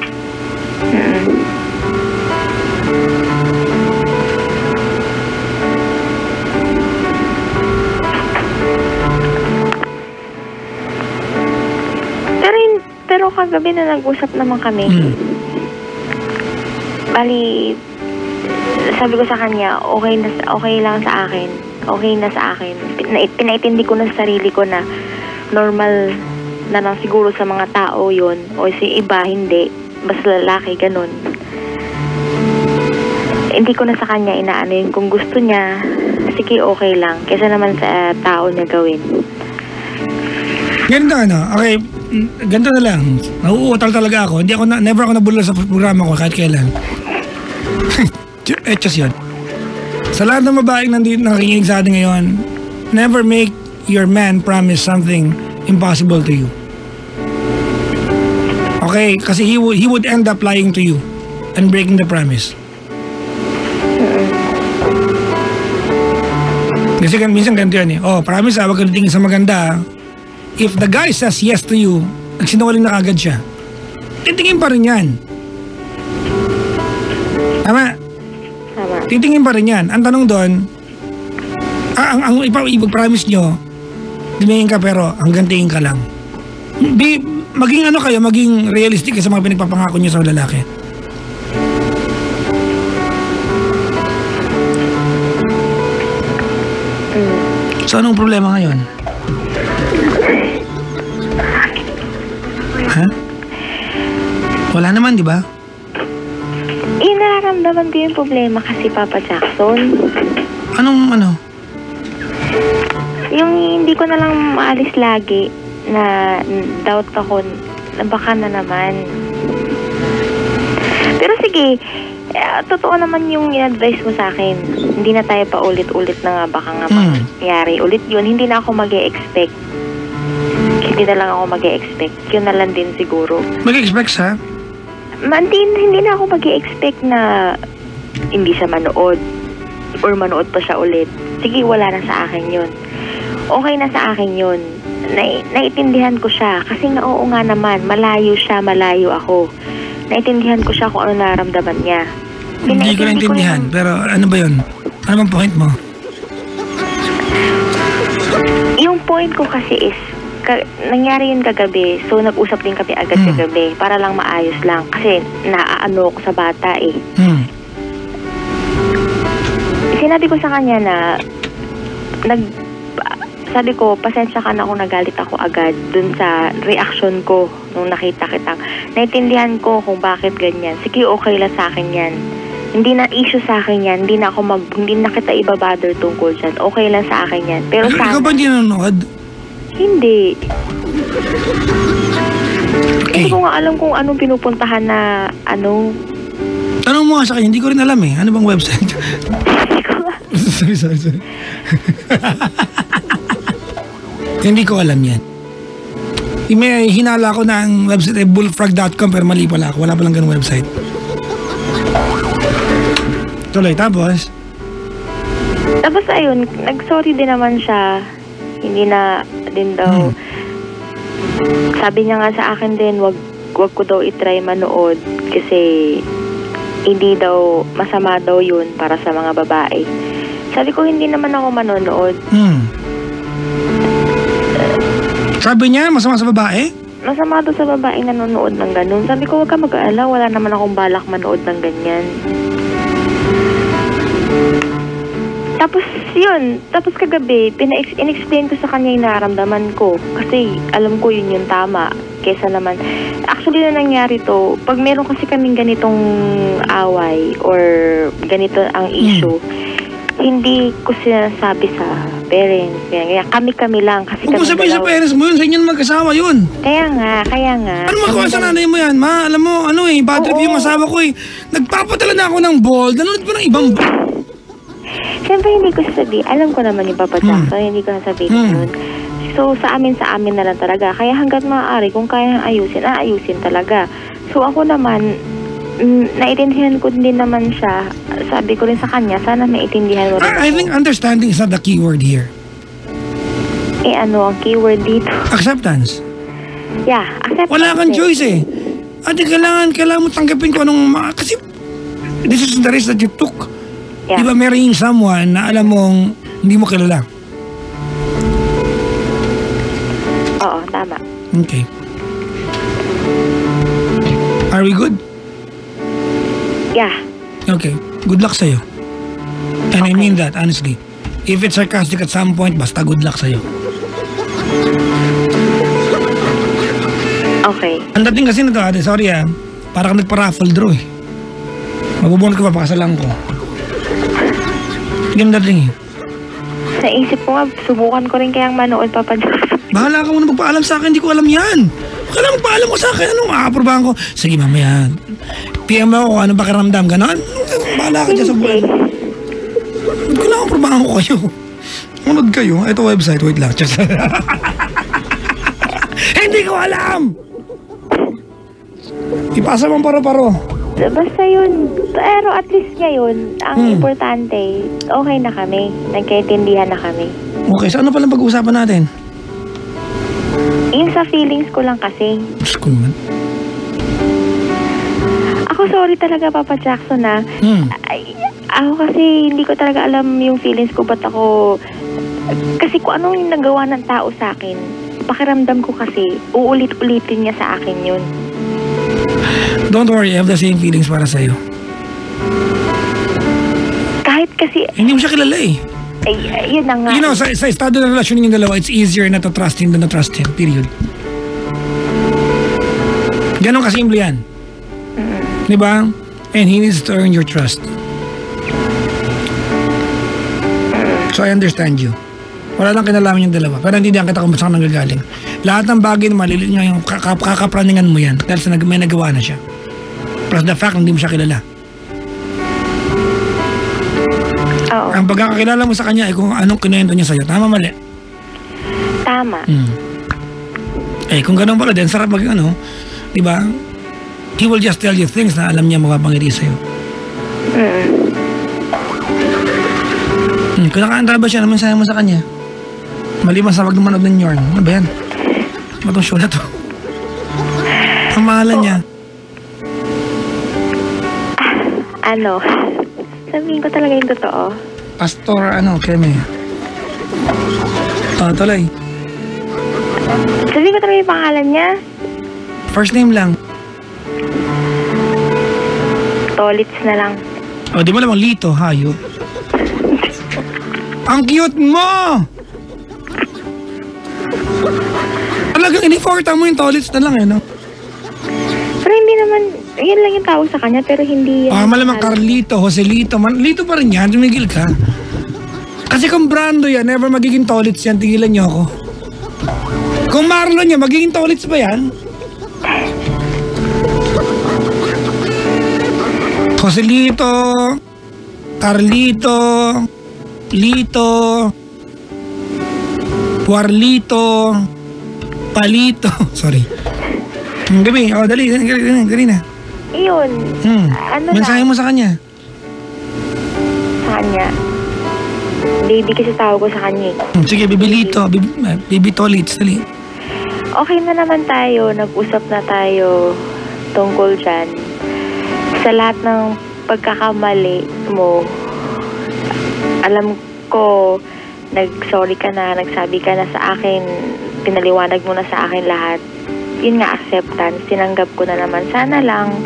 Pero kagabi na nag-usap naman kami. Bali, sabi ko sa kanya, okay lang sa akin. Okay na sa akin. Pinaitindi ko na sa sarili ko na normal na lang siguro sa mga tao yon, o si iba hindi, basta lalaki, ganun. Hindi ko na sa kanya inaano yun. Kung gusto niya, sige, okay lang. Kesa naman sa tao niya gawin. Ganito okay, ganito na lang. Nauutal talaga ako. Never ako nabulol sa programa ko kahit kailan. Etos yun. Sa lahat ng babaeng nakikinig sa atin ngayon, never make your man promise something impossible to you. Okay? Kasi he would end up lying to you and breaking the promise. Kasi minsan ganito yan eh. Promise wag ka natingin sa maganda. If the guy says yes to you, nagsinungaling na kagad siya. Titingin pa rin yan. Tama? Tama. Titingin pa rin yan. Ang tanong doon, ang ipag-promise nyo, tumingin ka pero hanggang tingin ka lang. Maging realistic sa mga pinagpapangako nyo sa lalaki. So anong problema ngayon? Ha? Wala naman, di ba? Nararamdaman ko yung problema kasi, Papa Jackson. Anong? Yung hindi ko na lang maalis lagi na doubt ako na baka na naman. Pero sige, totoo naman yung in-advise mo sa akin. Hindi na tayo pa ulit-ulit na nga, baka nga mangyari ulit yun. Hindi na ako mag-e-expect. Hindi na lang ako mag-e-expect. Yun na lang din siguro. Mag-e-expect ha? Hindi na ako mag-e-expect na hindi siya manood or manood pa siya ulit. Sige, wala na sa akin yun. Okay na sa akin yun. Naiintindihan ko siya. Kasi nga, oo nga naman, malayo siya, malayo ako. Naiintindihan ko siya kung ano nararamdaman niya. Hindi ko naintindihan, pero ano ba yun? Ano bang point mo? Yung point ko kasi is, nangyari yun kagabi, so nag-usap din kami agad kagabi para lang maayos lang kasi naaano ko sa bata eh. Sinabi ko sa kanya na sabi ko, pasensya ka na kung nagalit ako agad dun sa reaction ko nung nakita kita. Naintindihan ko kung bakit ganyan. Sige, okay lang sa akin yan. Hindi na issue sa akin yan. Hindi na kita ibabother tungkol dyan. Okay lang sa akin yan. Pero sana... Ikaw ba hindi nanonood? Hindi. Okay. Hindi ko nga alam kung anong pinupuntahan na ano. Tanong mo nga sa kanya, hindi ko rin alam eh. Ano bang website? Hindi ko nga. Sorry. Hindi ko alam yan. May hinala ko na ang website ay bullfrog.com pero mali pala ako. Wala palang ganung website. Tuloy, tapos? Tapos ayun, nag-sorry din naman siya. Hindi na din daw. Sabi niya nga sa akin din, wag ko daw itry manood kasi hindi daw, masama daw yun para sa mga babae. Sabi ko, hindi naman ako manonood. Sabi niya, masama sa babae? Masama daw sa babae nanonood ng ganun. Sabi ko, wag ka mag-aala, wala naman akong balak manood ng ganyan. Tapos yun, tapos kagabi, in-explain ko sa kanya yung nararamdaman ko. Kasi alam ko yun yung tama. Kesa naman, actually na nangyari to, pag meron kasi kaming ganitong away or ganito ang issue, hindi ko sinasabi sa parents. Kaya kami lang. Kasi huwag mo sabihin sa parents mo yun, sa inyo mag-asawa yun. Kaya nga. Ano magawa sa nanay mo yan, ma? Alam mo, bad trip yung asawa ko eh. Nagpapadala na ako ng ball, nanonood pa ng ibang Siyempre hindi ko sasabihin. Alam ko naman yung Papa Jackson, hindi ko sasabihin yun. So sa amin na lang talaga. Kaya hanggat maaari, kung kaya ayusin talaga. So ako naman, naiintindihan ko din naman siya. Sabi ko rin sa kanya, sana naiintindihan mo rin I think understanding is not the key word here. Ano ang keyword dito? Acceptance. Yeah, acceptance. Wala kang choice eh. At kailangan mo tanggapin ko kasi this is the risk that you took. Yeah. Diba marrying someone na alam mong hindi mo kilala? Oo, tama. Okay. Are we good? Yeah. Okay. Good luck sa'yo. And I mean that, honestly. If it's sarcastic at some point, basta good luck sa'yo. Okay. Ang dating kasi na to, ate, sorry para ka nagpa-raffle draw eh. Mabubunod ka pa, pakasalan ko. Yung dating eh. Sa isip ko nga, subukan ko rin kayang manood, Papa Jackson. Bahala ka muna magpaalam sa akin, hindi ko alam yan. Kailangan magpaalam ko sa akin, anong aaprobahan ko? Sige mamaya, PM ako kung anong pakiramdam, ganon? Bahala ka dyan sa buhay. Kailangan aprobahan ko kayo. Unod kayo, ito website, wait lang. Hindi ko alam! Ipasa mo paro-paro. Basta yun. Pero at least ngayon, ang importante, okay na kami. Nagkaintindihan na kami. Okay, so ano palang pag-uusapan natin? Yung sa feelings ko lang kasi. Diyos ko naman. Ako sorry talaga, Papa Jackson na. Ako kasi hindi ko talaga alam yung feelings ko. Ba't ako... Kasi kung anong yung nagawa ng tao sa akin, pakiramdam ko kasi, uulit-ulitin niya sa akin yun. Don't worry, I have the same feelings para sa'yo. Kahit kasi... Hindi mo siya kilala eh. Ay, yun na nga. You know, sa estado ng relasyon ninyong dalawa, it's easier not to trust him than to trust him. Period. Ganon kasimple yan. Diba? And he needs to earn your trust. So I understand you. Wala lang kinalaman yung dalawa. Pero hindi kita kung saan nanggagaling. Lahat ng bagay na malilit niya yung kakapraningan mo yan dahil sa may nagawa na siya. Plus the fact, hindi mo siya kilala. Oo. Ang pagkakakilala mo sa kanya ay kung anong kinuwento niya sa'yo. Tama, mali? Tama. Kung ganun pala din, sarap mag di ba? He will just tell you things na alam niya mapapangiti sa'yo. Kung nakaandra ba siya, naman saya mo sa kanya? Maliban sa pagmamanood ng Yorn. Ano ba yan? Matong show na to. Ang pangalan niya? Sabihin ko talaga yung totoo. Pastor, Keme. Tuloy. Sabi ko talaga yung pangalan niya. First name lang. Tolits na lang. O, di mo lamang Lito, hayop. Ang cute mo! Talagang iniforta mo yung Tolits na lang no? Pero hindi naman, yun lang yung tawag sa kanya, pero hindi yan. Malamang Carlito, Joselito, Lito pa rin yan, tumigil ka. Kasi kung Brando yan, never magiging Tolits yan, tigilan niyo ako. Kung Marlon yan, magiging Tolits ba yan? Joselito, Carlito, Lito, Puarlito, Palito. Sorry. Gabi, dali na. Iyon. Ano mensahe mo sa kanya? Sa kanya? Baby kasi tawag ko sa kanya. Sige, Baby Lito, Baby Tolits, dali. Okay na naman tayo, nag-usap na tayo tungkol dyan. Sa lahat ng pagkakamali mo, alam ko, nag-sorry ka na, nagsabi ka na sa akin, pinaliwanag mo na sa akin lahat. Yun nga, acceptance, tinanggap ko na naman. Sana,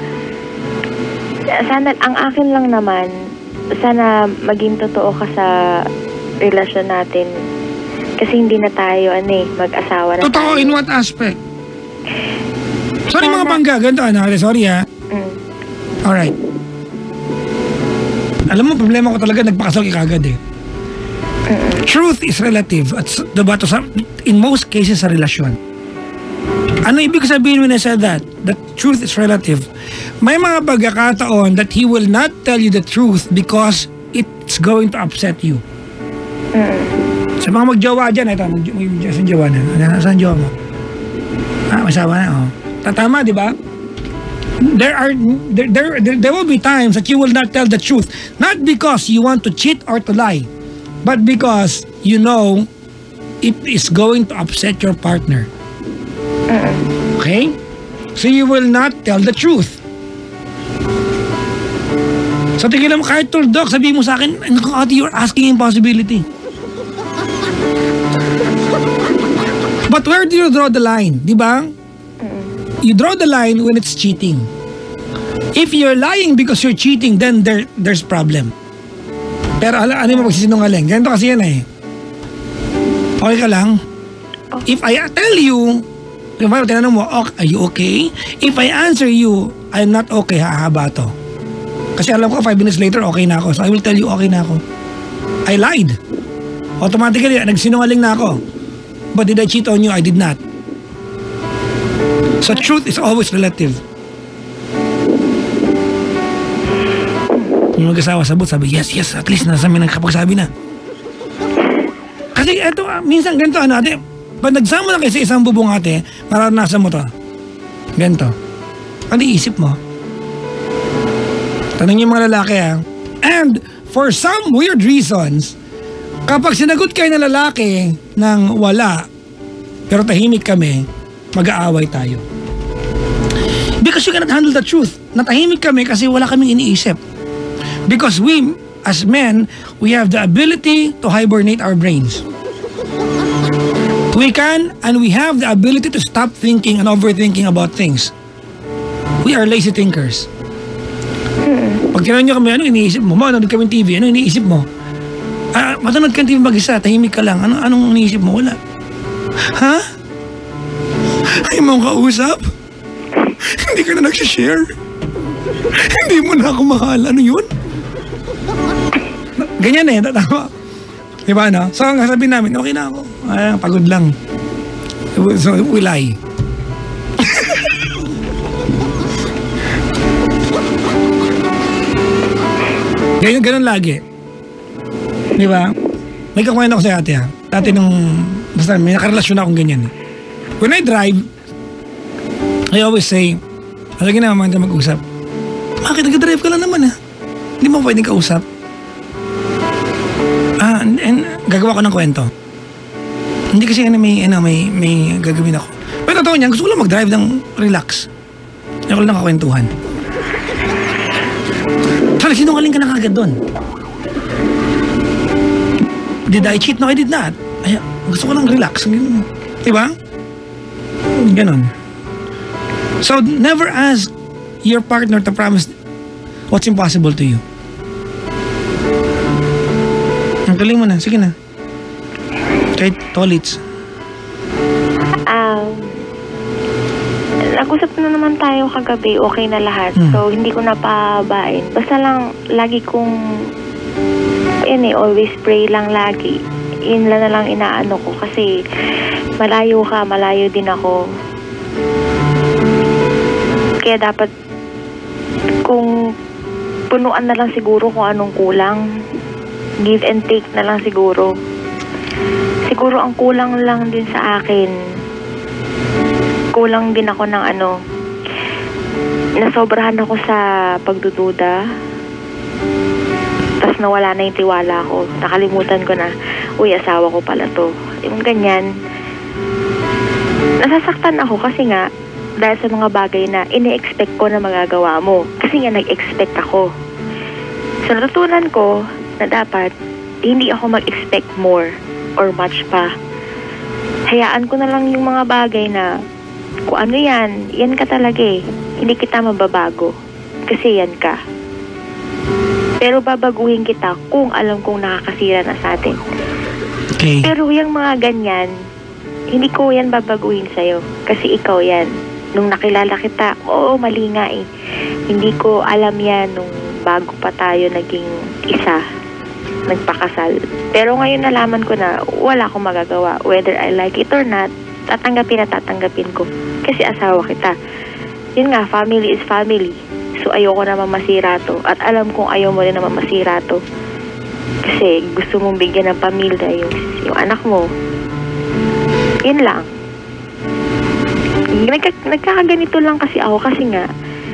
ang akin lang naman, sana maging totoo ka sa relasyon natin. Kasi hindi na tayo, mag-asawa na totoo tayo. In what aspect? Sorry mga bangga, ganito sorry ha. Alright. Alam mo, problema ko talaga, nagpakasal kagad Truth is relative at diba to in most cases sa relasyon. Ano ibig sabihin when I said that? That truth is relative. May mga pagkakataon that he will not tell you the truth because it's going to upset you. Sa mga magjowa dyan, ito, saan jowa na? Saan jowa mo? Masawa na, Tatama, di ba? There will be times that you will not tell the truth. Not because you want to cheat or to lie, but because you know it is going to upset your partner. Okay? So you will not tell the truth. So tigilan mo, kahit tuldok, sabihin mo sa akin, ate, you're asking impossibility. But where do you draw the line? Di ba? You draw the line when it's cheating. If you're lying because you're cheating, then there's problem. Pero ano mo pagsisinungaling? Ganito kasi yan Okay ka lang? If I tell you, tinanong mo, are you okay? If I answer you, I'm not okay, hahaba to. Kasi alam ko, 5 minutes later, okay na ako. So I will tell you, okay na ako. I lied. Automatically, nagsinungaling na ako. But did I cheat on you? I did not. So truth is always relative. Yung mag-asawa sabot, sabi, yes, at least nasa may nagkapagsabi na. Kasi eto, minsan ganito, ate, pag nagsama na kayo sa isang bubong ate, mararanasan mo to. Ganito. Ano iisip mo? Tanong yung mga lalaki And for some weird reasons, kapag sinagot kayo ng lalaki ng wala, pero tahimik kami, mag-aaway tayo. Because you cannot handle the truth. Natahimik kami kasi wala kaming iniisip. Because we, as men, we have the ability to hibernate our brains. We can and we have the ability to stop thinking and overthinking about things. We are lazy thinkers. Pag tinanong nyo kami, ano iniisip mo? Manonood kami TV, ano iniisip mo? Matanood ka ng TV mag-isa, tahimik ka lang. Anong iniisip mo? Wala. Ha? Ay mong kausap? Hindi ka na nagsishare? Hindi mo na ako mahal. Ano yun? Ganyan tama. Diba no? So ang sabihin namin, okay na ako. Pagod lang. So we lie. Ganyan lagi. Diba? May kakwento ko sa ate Dati nung, basta may nakarelasyon akong ganyan. When I drive, I always say, alagin na naman ka mag-usap. Bakit nag-drive ka lang naman Hindi mo pwedeng kausap. And gagawa ko ng kwento. Hindi kasi may gagawin ako. Pero totoo niyan, gusto ko lang mag-drive ng relax. Ayoko lang kakwentuhan. So, nagsinungaling ka na kagad doon. Did I cheat? No, I did not. Gusto ko lang relax. Diba? Ganon. So, never ask your partner to promise what's impossible to you. Ang galing mo na. Sige na. Kahit tolits. Nag-usap na naman tayo kagabi. Okay na lahat. So, hindi ko na pababain. Basta lang, lagi kong always pray lang lagi. Yun lang na lang inaano ko. Kasi malayo ka, malayo din ako. Kaya dapat kung punuan na lang siguro kung anong kulang. Give and take na lang siguro. Siguro ang kulang lang din sa akin, kulang din ako ng nasobrahan ako sa pagdududa. Tapos nawala na yung tiwala ko. Nakalimutan ko na, asawa ko pala to. Yung ganyan. Nasasaktan ako kasi nga, dahil sa mga bagay na ini-expect ko na magagawa mo. Kasi nga nag-expect ako. So natutunan ko na dapat hindi ako mag-expect more or much pa. Hayaan ko na lang yung mga bagay na kung ano yan ka talaga eh. Hindi kita mababago. Kasi yan ka. Pero babaguhin kita kung alam kong nakakasira na sa atin. Okay. Pero yung mga ganyan, hindi ko yan babaguhin sa'yo. Kasi ikaw yan. Nung nakilala kita, mali nga eh. Hindi ko alam yan nung bago pa tayo naging isa. Nagpakasal. Pero ngayon nalaman ko na wala akong magagawa. Whether I like it or not, tatanggapin ko. Kasi asawa kita. Yun nga, family is family. So ayoko naman masira to. At alam kong ayaw mo rin naman masira to. Kasi gusto mong bigyan ng pamilya yung anak mo. Yun lang. Nagkakaganito lang kasi ako. Kasi nga,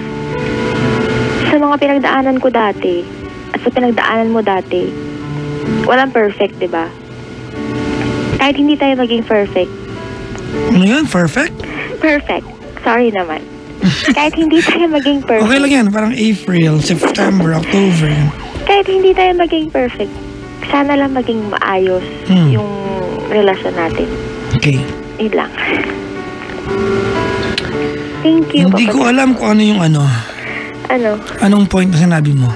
sa mga pinagdaanan ko dati, at sa pinagdaanan mo dati, walang perfect, diba? Kahit hindi tayo maging perfect. Ano yun? Perfect? Perfect. Sorry naman. Kahit hindi tayo maging perfect. Okay lang yan. Parang April, September, October. Kahit hindi tayo maging perfect, sana lang maging maayos yung relasyon natin. Okay. Yun lang. Thank you. Hindi ko alam kung ano yung ano. Ano? Anong point na sinabi mo?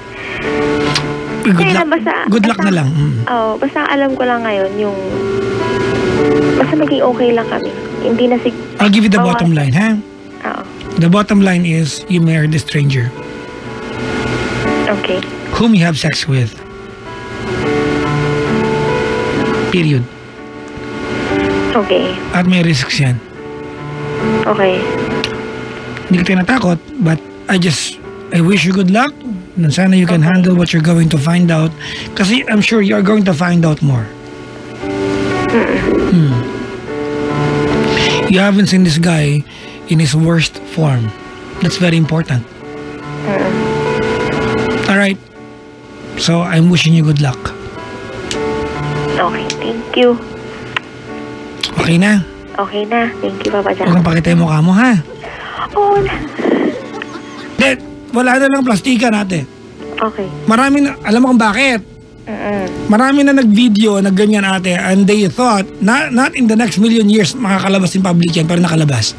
Good luck na lang. Basta alam ko lang ngayon yung basta maging okay lang kami. Hindi na I'll give you the bottom line, ha? Oo. The bottom line is you married a stranger. Okay. Whom you have sex with. Period. Okay. At may risks yan. Okay. Hindi ka tinatakot, but I wish you good luck. And sana you can handle what you're going to find out. Kasi I'm sure you're going to find out more. You haven't seen this guy in his worst form. That's very important. Alright. So, I'm wishing you good luck. Okay, thank you. Okay na? Okay na. Thank you, Papa Jack. Huwag kang pakita yung mukha mo, ha? Oo na. Wala na lang plastikan natin. Okay. Marami na, alam mo kung bakit? Marami na nag-video, nag-ganyan ate, and they thought, not in the next million years makakalabas in public yan, pero nakalabas.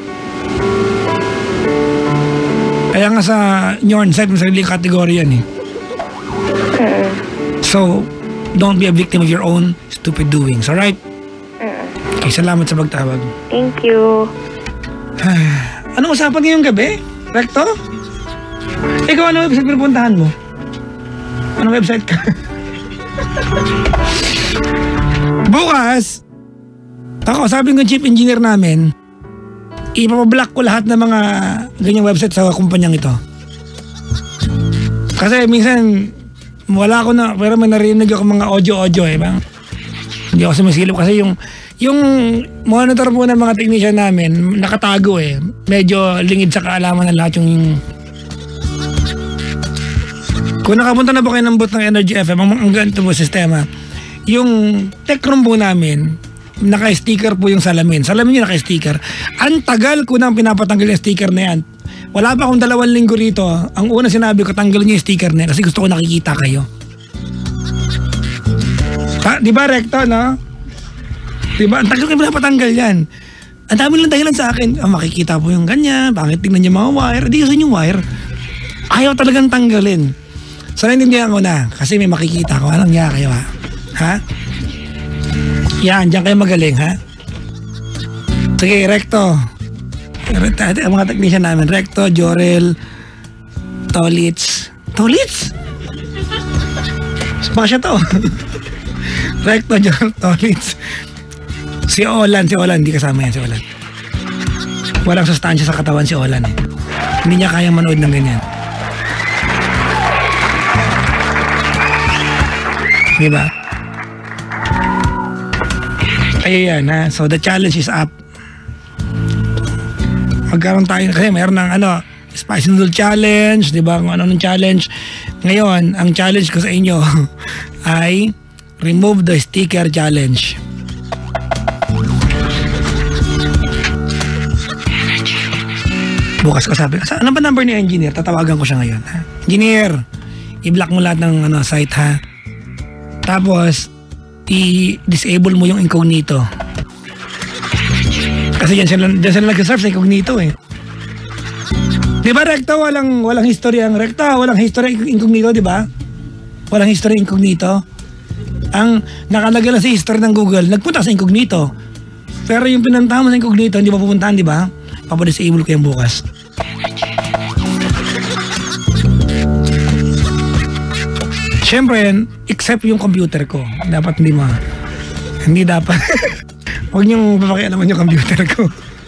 Kaya nga sa Nyorn site, may sariling kategorya yan eh. So, don't be a victim of your own stupid doings, alright? Okay, salamat sa pagtawag. Thank you. Anong usapan ngayong gabi? Recto? Ikaw, ano website pinupuntahan mo? Anong website ka? Bukas, ako, sabi ng chief engineer namin, ipapablock ko lahat ng mga ganyang website sa kumpanyang ito. Kasi minsan, wala ko na, pero may narinig ako mga audio eh. Hindi ako sumisilip kasi yung monitor po ng mga technician namin, nakatago eh. Medyo lingid sa kaalaman ng lahat yung... Kung nakapunta na po kayo ng booth ng Energy FM, ang ganito po sistema, yung tech room po namin, naka-sticker po yung salamin. Salamin yung naka-sticker. Ang tagal ko nang pinapatanggal yung sticker na yan. Wala pa akong 2 linggo rito. Ang una sinabi ko, tanggalin niyo yung sticker na yan kasi gusto ko nakikita kayo. Ha? Di ba, Recto, no? Diba? Ang tagal ko pinapatanggal yan. Ang dami lang dahilan sa akin. Makikita po yung ganyan. Bakit tingnan niyo mga wire? Di kasi yung wire. Ayaw talagang tanggalin. So, naintindihan ko na. Kasi may makikita ko. Anong niya kayo ha? Ha? Yan, dyan kayo magaling ha? Sige, Recto. Ang mga technician namin. Recto, Jorel, Tolitz. Tolitz? Baka siya to. Recto, Jorel, Tolitz. Si Olan, hindi kasama yan si Olan. Walang sustansya sa katawan si Olan eh. Hindi niya kayang manood ng ganyan. Diba? Kaya yan ha. So the challenge is up. Magkaroon tayo kasi mayroon ng Spicy Noodle Challenge, diba? Kung ano ng challenge. Ngayon, ang challenge ko sa inyo ay remove the sticker challenge. Bukas ko sabi, ano ba number ni engineer? Tatawagan ko siya ngayon. Ha? Engineer, i-block mo lahat ng site ha. Tapos, i-disable mo yung incognito. Kasi dyan sila nag-surf sa incognito eh. Di ba Recto, walang history ang Recto, walang history incognito, di ba? Walang history incognito. Ang nakalagay lang sa history ng Google, nagpunta sa incognito. Pero yung pinuntahan mo sa incognito, hindi pa pupuntahan, di ba? Papadisable ko yung bukas. Siyempre, except yung computer ko. Dapat hindi dapat. Huwag niyong papakialaman yung computer ko.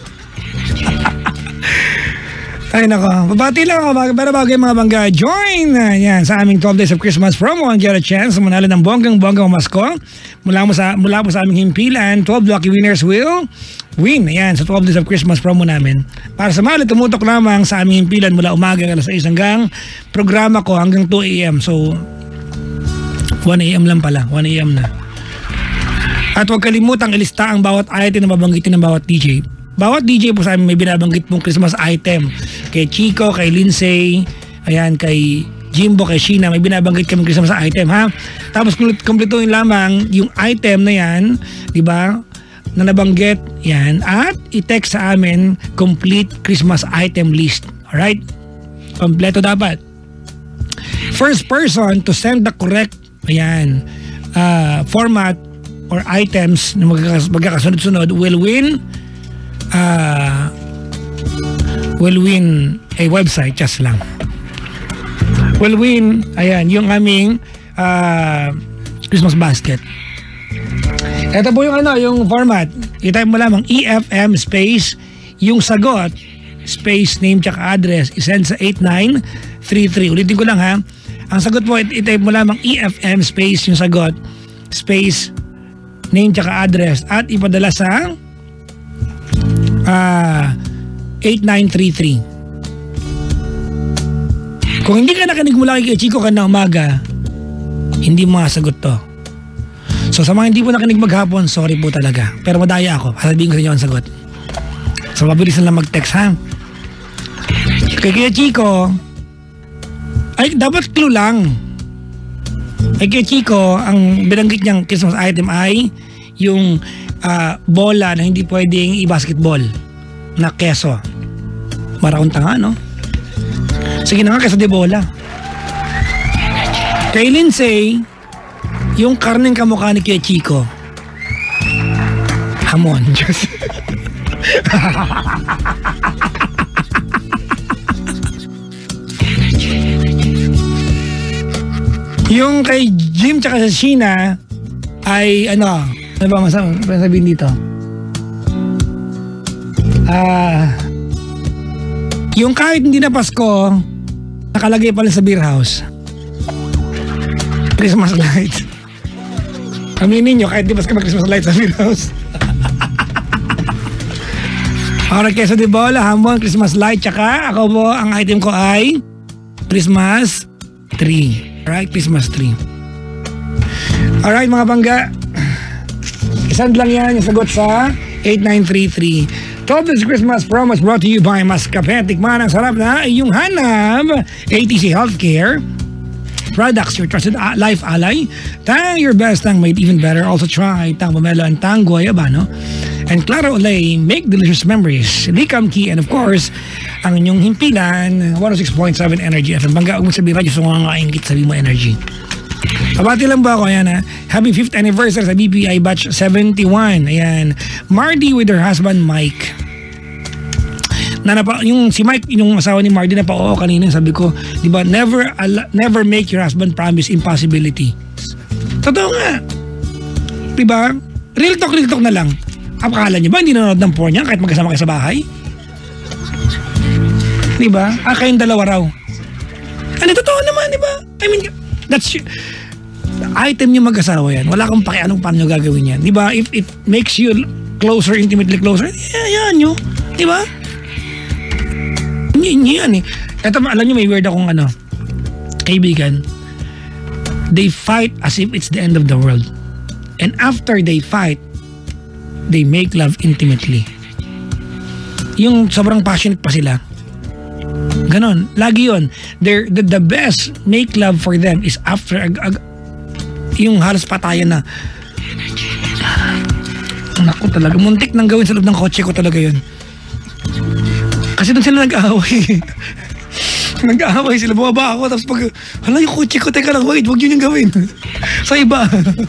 Ay nako, babati lang ako, pero bago yung mga bangga, join yan sa aming 12 Days of Christmas promo and get a chance manalo ng bonggang-bonggang masko mula po sa aming himpilan. 12 lucky winners will win. Ayan, sa 12 Days of Christmas promo namin. Para sa mga tumutok lamang sa aming himpilan mula umaga alas 6 hanggang programa ko hanggang 2 a.m. So, 1 a.m. lang pala, 1 a.m. na. At huwag kalimutang ilista ang bawat item na babanggitin ng bawat DJ. Bawat DJ po sa amin may binabanggit pong Christmas item. Kay Chico, kay Lindsay, ayan, kay Jimbo, kay Sheena, may binabanggit kami Christmas item ha. Tapos kumpletuhin lamang yung item na yan, di ba? Na nabanggit, yan. At i-text sa amin complete Christmas item list. Alright? Kompleto dapat. First person to send the correct, ayan, format or items na magkakasunod-sunod will win a website, just lang. Will win, ayan, yung aming Christmas basket. Ito po yung yung format. I-type mo lamang EFM space, yung sagot, space, name, tsaka address, isend sa 8933. Ulitin ko lang ha. Ang sagot po, i-type mo lamang EFM space, yung sagot, space, name, tsaka address, at ipadala sa 8933. Kung hindi ka nakinig mula kay Chico kanina umaga, hindi mo masagot to. So sa mga hindi po nakinig maghapon, sorry po talaga. Pero madaya ako, sasabihin ko sa inyo ang sagot. So mabilis na lang mag-text ha. Kay Chico, ay dapat clue lang. Kay Chico, ang binanggit niyang Christmas item ay yung bola na hindi pwedeng i-basketball na keso. Maraunta nga, no? Sige na nga, keso de bola. Kay Lindsay, yung karneng kamukha ni Kuya Chico. Hamon. Just yung kay Jim tsaka sa Sheena ay ano ba masabihin dito? Yung kahit hindi na Pasko, nakalagay pala sa beer house. Christmas lights. Aminin nyo, kahit di Pasko na Christmas lights sa beer house. Para keso de bola, hamon, Christmas light, tsaka ako po, ang item ko ay Christmas tree. Alright, Christmas tree. Alright mga bangga, isand lang yan yung sagot sa 8933. 12 Days Christmas promo brought to you by Mascape. Tikman ang sarap na iyong hanap. ATC Healthcare. Products, your trusted life ally. Tang your best, Tang made even better. Also try Tang Pomelo and Tang Guayabano. And Claro Olay, make delicious memories. Likam Key, and of course, ang inyong himpilan, 106.7 Energy FM. Bangga, huwag mo sabihin radyo sa mga kaingit, sabi mo Energy. Kabati lang ba ako? Ayan ha. Happy 5th anniversary sa BPI Batch 71. Ayan. Mardy with her husband Mike. Si Mike, yung asawa ni Mardy na pa-oo kanina, sabi ko, di ba, never make your husband promise impossibility. Totoo nga. Di ba? Real talk na lang. Akala nyo ba hindi nanonood ng porn niya kahit magkasama kayo sa bahay? Di ba? Kayong dalawa raw. Ano, totoo naman, di ba? I mean, that's item yung mag-asawa yan. Wala kang pakianong paano nyo gagawin yan. Di ba? If it makes you closer, intimately closer, yan nyo. Di ba? Yan eh. Eto, alam nyo, may weird akong kaibigan. They fight as if it's the end of the world. And after they fight, they make love intimately. Yung sobrang passionate pa sila. Ganon. Lagi yun. The best make love for them is after yung halos patayan na. Naku talaga. Muntik nang gawin sa loob ng kotse ko talaga yun. Kasi doon sila nag-aaway. Nag-aaway sila. Bumaba ako. Tapos pag, hala yung kotse ko. Teka lang, wait. Huwag yun yung gawin. Sa iba.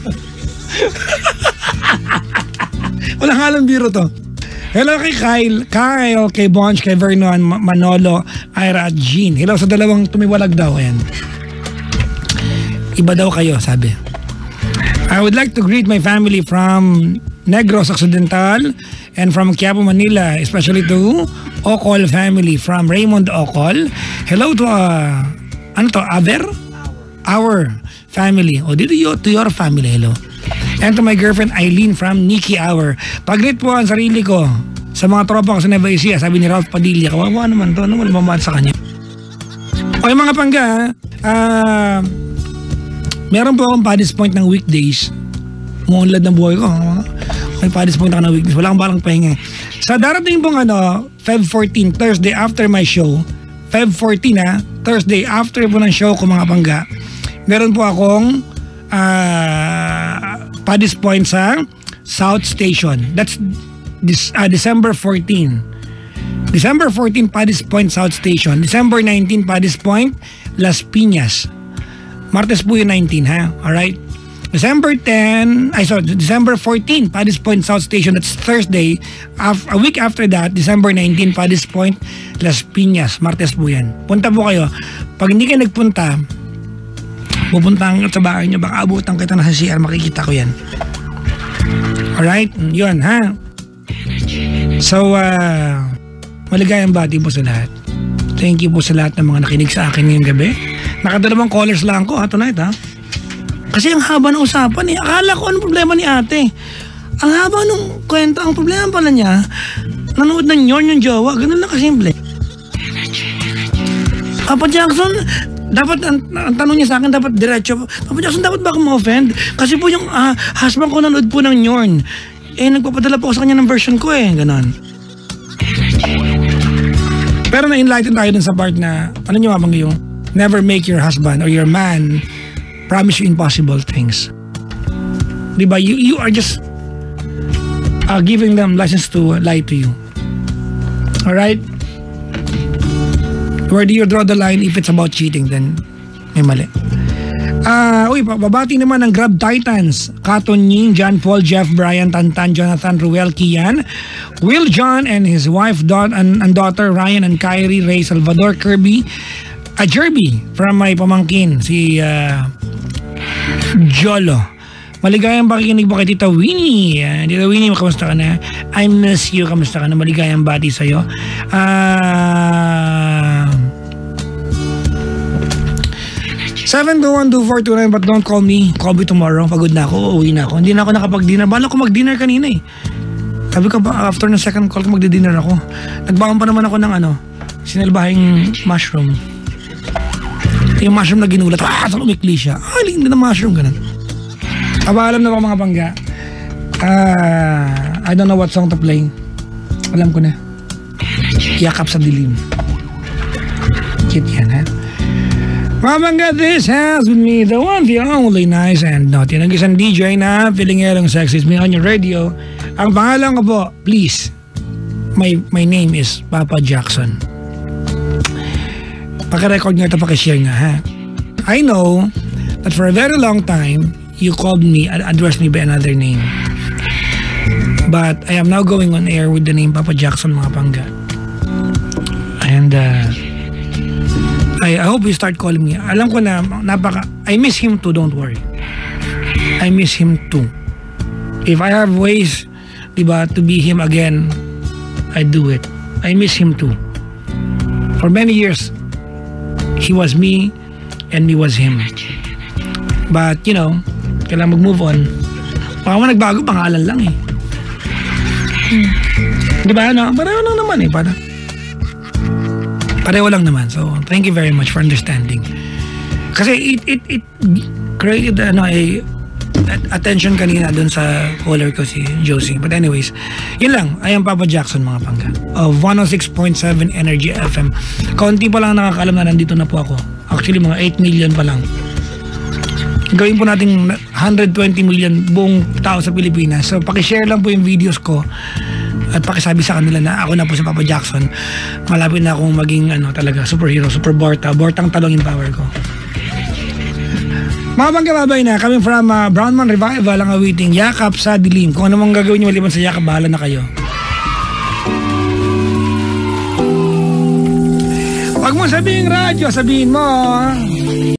Walang halang biro to. Hello kay Kyle, kay Bonch, kay Vernon, Manolo, Ira at Jean. Hello sa dalawang tumiwalag daw. Ayan. Iba daw kayo, sabi. I would like to greet my family from Negros Occidental and from Quiapo, Manila, especially to Ocol family from Raymond Ocol. Hello to Our family. O dito to your family, hello. And to my girlfriend Eileen from Nikki Hour. Pag-greet po ang sarili ko sa mga tropa ko sa Nueva Ecija, sabi ni Ralph Padilla. Kawawa naman to, ano wala mamahal sa kanya. Okay mga pangga, meron po akong Paddy's Point ng weekdays. Muunlad ng buhay ko. May Paddy's Point ako ng weekdays. Wala akong balang pahinga. Sa darating pong Feb 14, Thursday after my show, Feb 14 Thursday after po ng show ko mga pangga, meron po akong Paddy's Point sa South Station. That's December 14. December 14, Paddy's Point, South Station. December 19, Paddy's Point, Las Piñas. Martes po yung 19, ha? Alright? December 14, Paddy's Point, South Station. That's Thursday. A week after that, December 19, Paddy's Point, Las Piñas. Martes po yan. Punta po kayo. Pag hindi kayo nagpunta, pupunta sa bahay nyo, baka abutan kita na sa CR, makikita ko yan. Alright? Yun, ha? So, maligayang bati po sa lahat. Thank you po sa lahat ng mga nakinig sa akin ngayong gabi. Nakadalawang callers lang ko, tonight, ha? Kasi ang haba ng usapan, eh. Akala ko anong problema ni ate. Ang haba ng kwento, ang problema pala niya, nanood ng Yorn yung jowa, ganun lang kasimple. Papa Jackson, dapat, ang tanong niya sa akin, dapat diretso. Papa Jackson, dapat ba akong ma-offend? Kasi po yung husband ko nanood po ng Yorn. Nagpapadala po ako sa kanya ng version ko ganon. Pero na-enlighten tayo dun sa part na, ano nyo mabang yung, never make your husband or your man promise you impossible things. Diba? You are just giving them license to lie to you. Alright? Where do you draw the line? If it's about cheating, then may mali. Babati naman ng Grab Titans. Katon Ying, John Paul, Jeff, Brian, Tantan, Jonathan, Ruel, Kian, Will John and his wife and daughter, Ryan and Kyrie, Ray, Salvador, Kirby, Jerby from my pamangkin, si Jolo. Maligayang pakikinig po kay Tita Winnie. Tita Winnie, kamusta ka na? I miss you. Kamusta ka na? Maligayang bati sa'yo. 7212429, but don't call me. Call me tomorrow. Pagod na ako. Uuwi na ako. Hindi na ako nakapag-dinner. Bala ko mag-dinner kanina eh. Sabi ko ba, after ng second call ko magdi-dinner ako. Nagbangon pa naman ako ng sinalbahing mushroom. Yung mushroom na ginulat. So umikli siya. Hindi na mushroom. Ganun. Alam na ba mga bangga? I don't know what song to play. Alam ko na. Yakap sa dilim. Cute yan, ha? Mamangga, this has with me, the one, the only nice and naughty. Nag-isang DJ na feeling erong sex is me on your radio. Ang pangalan ko po, please, my name is Papa Jackson. Paki-record nyo ito, paki-share nga, ha? I know that for a very long time, you called me, addressed me by another name. But I am now going on air with the name Papa Jackson, mga pangga. And, I hope you start calling me. Alam ko na I miss him too, don't worry. I miss him too. If I have ways, diba, to be him again, I do it. I miss him too. For many years, he was me and me was him. But, you know, kailangan mag-move on. Baka mo nagbago, pangalan lang eh. Diba, no? Pareho lang naman eh. Pareho lang naman. So, thank you very much for understanding. Kasi it created attention kanina dun sa caller ko si Josie. But anyways, yun lang. I am Papa Jackson, mga pangga. Of 106.7 Energy FM. Kaunti pa lang nakakalam na nandito na po ako. Actually, mga 8 million pa lang. Gawin po natin 120 million buong tao sa Pilipinas. So, pakishare lang po yung videos ko. At pakisabi sa kanila na ako na po si Papa Jackson. Malapit na akong maging talaga superhero, super Bortang talong yung power ko. Mga pangkababay na, coming from Brownman Revival, ang awiting Yakap sa Dilim. Kung ano mong gagawin nyo maliban sa yakap, bahala na kayo. Wag mo sabihin radyo, sabihin mo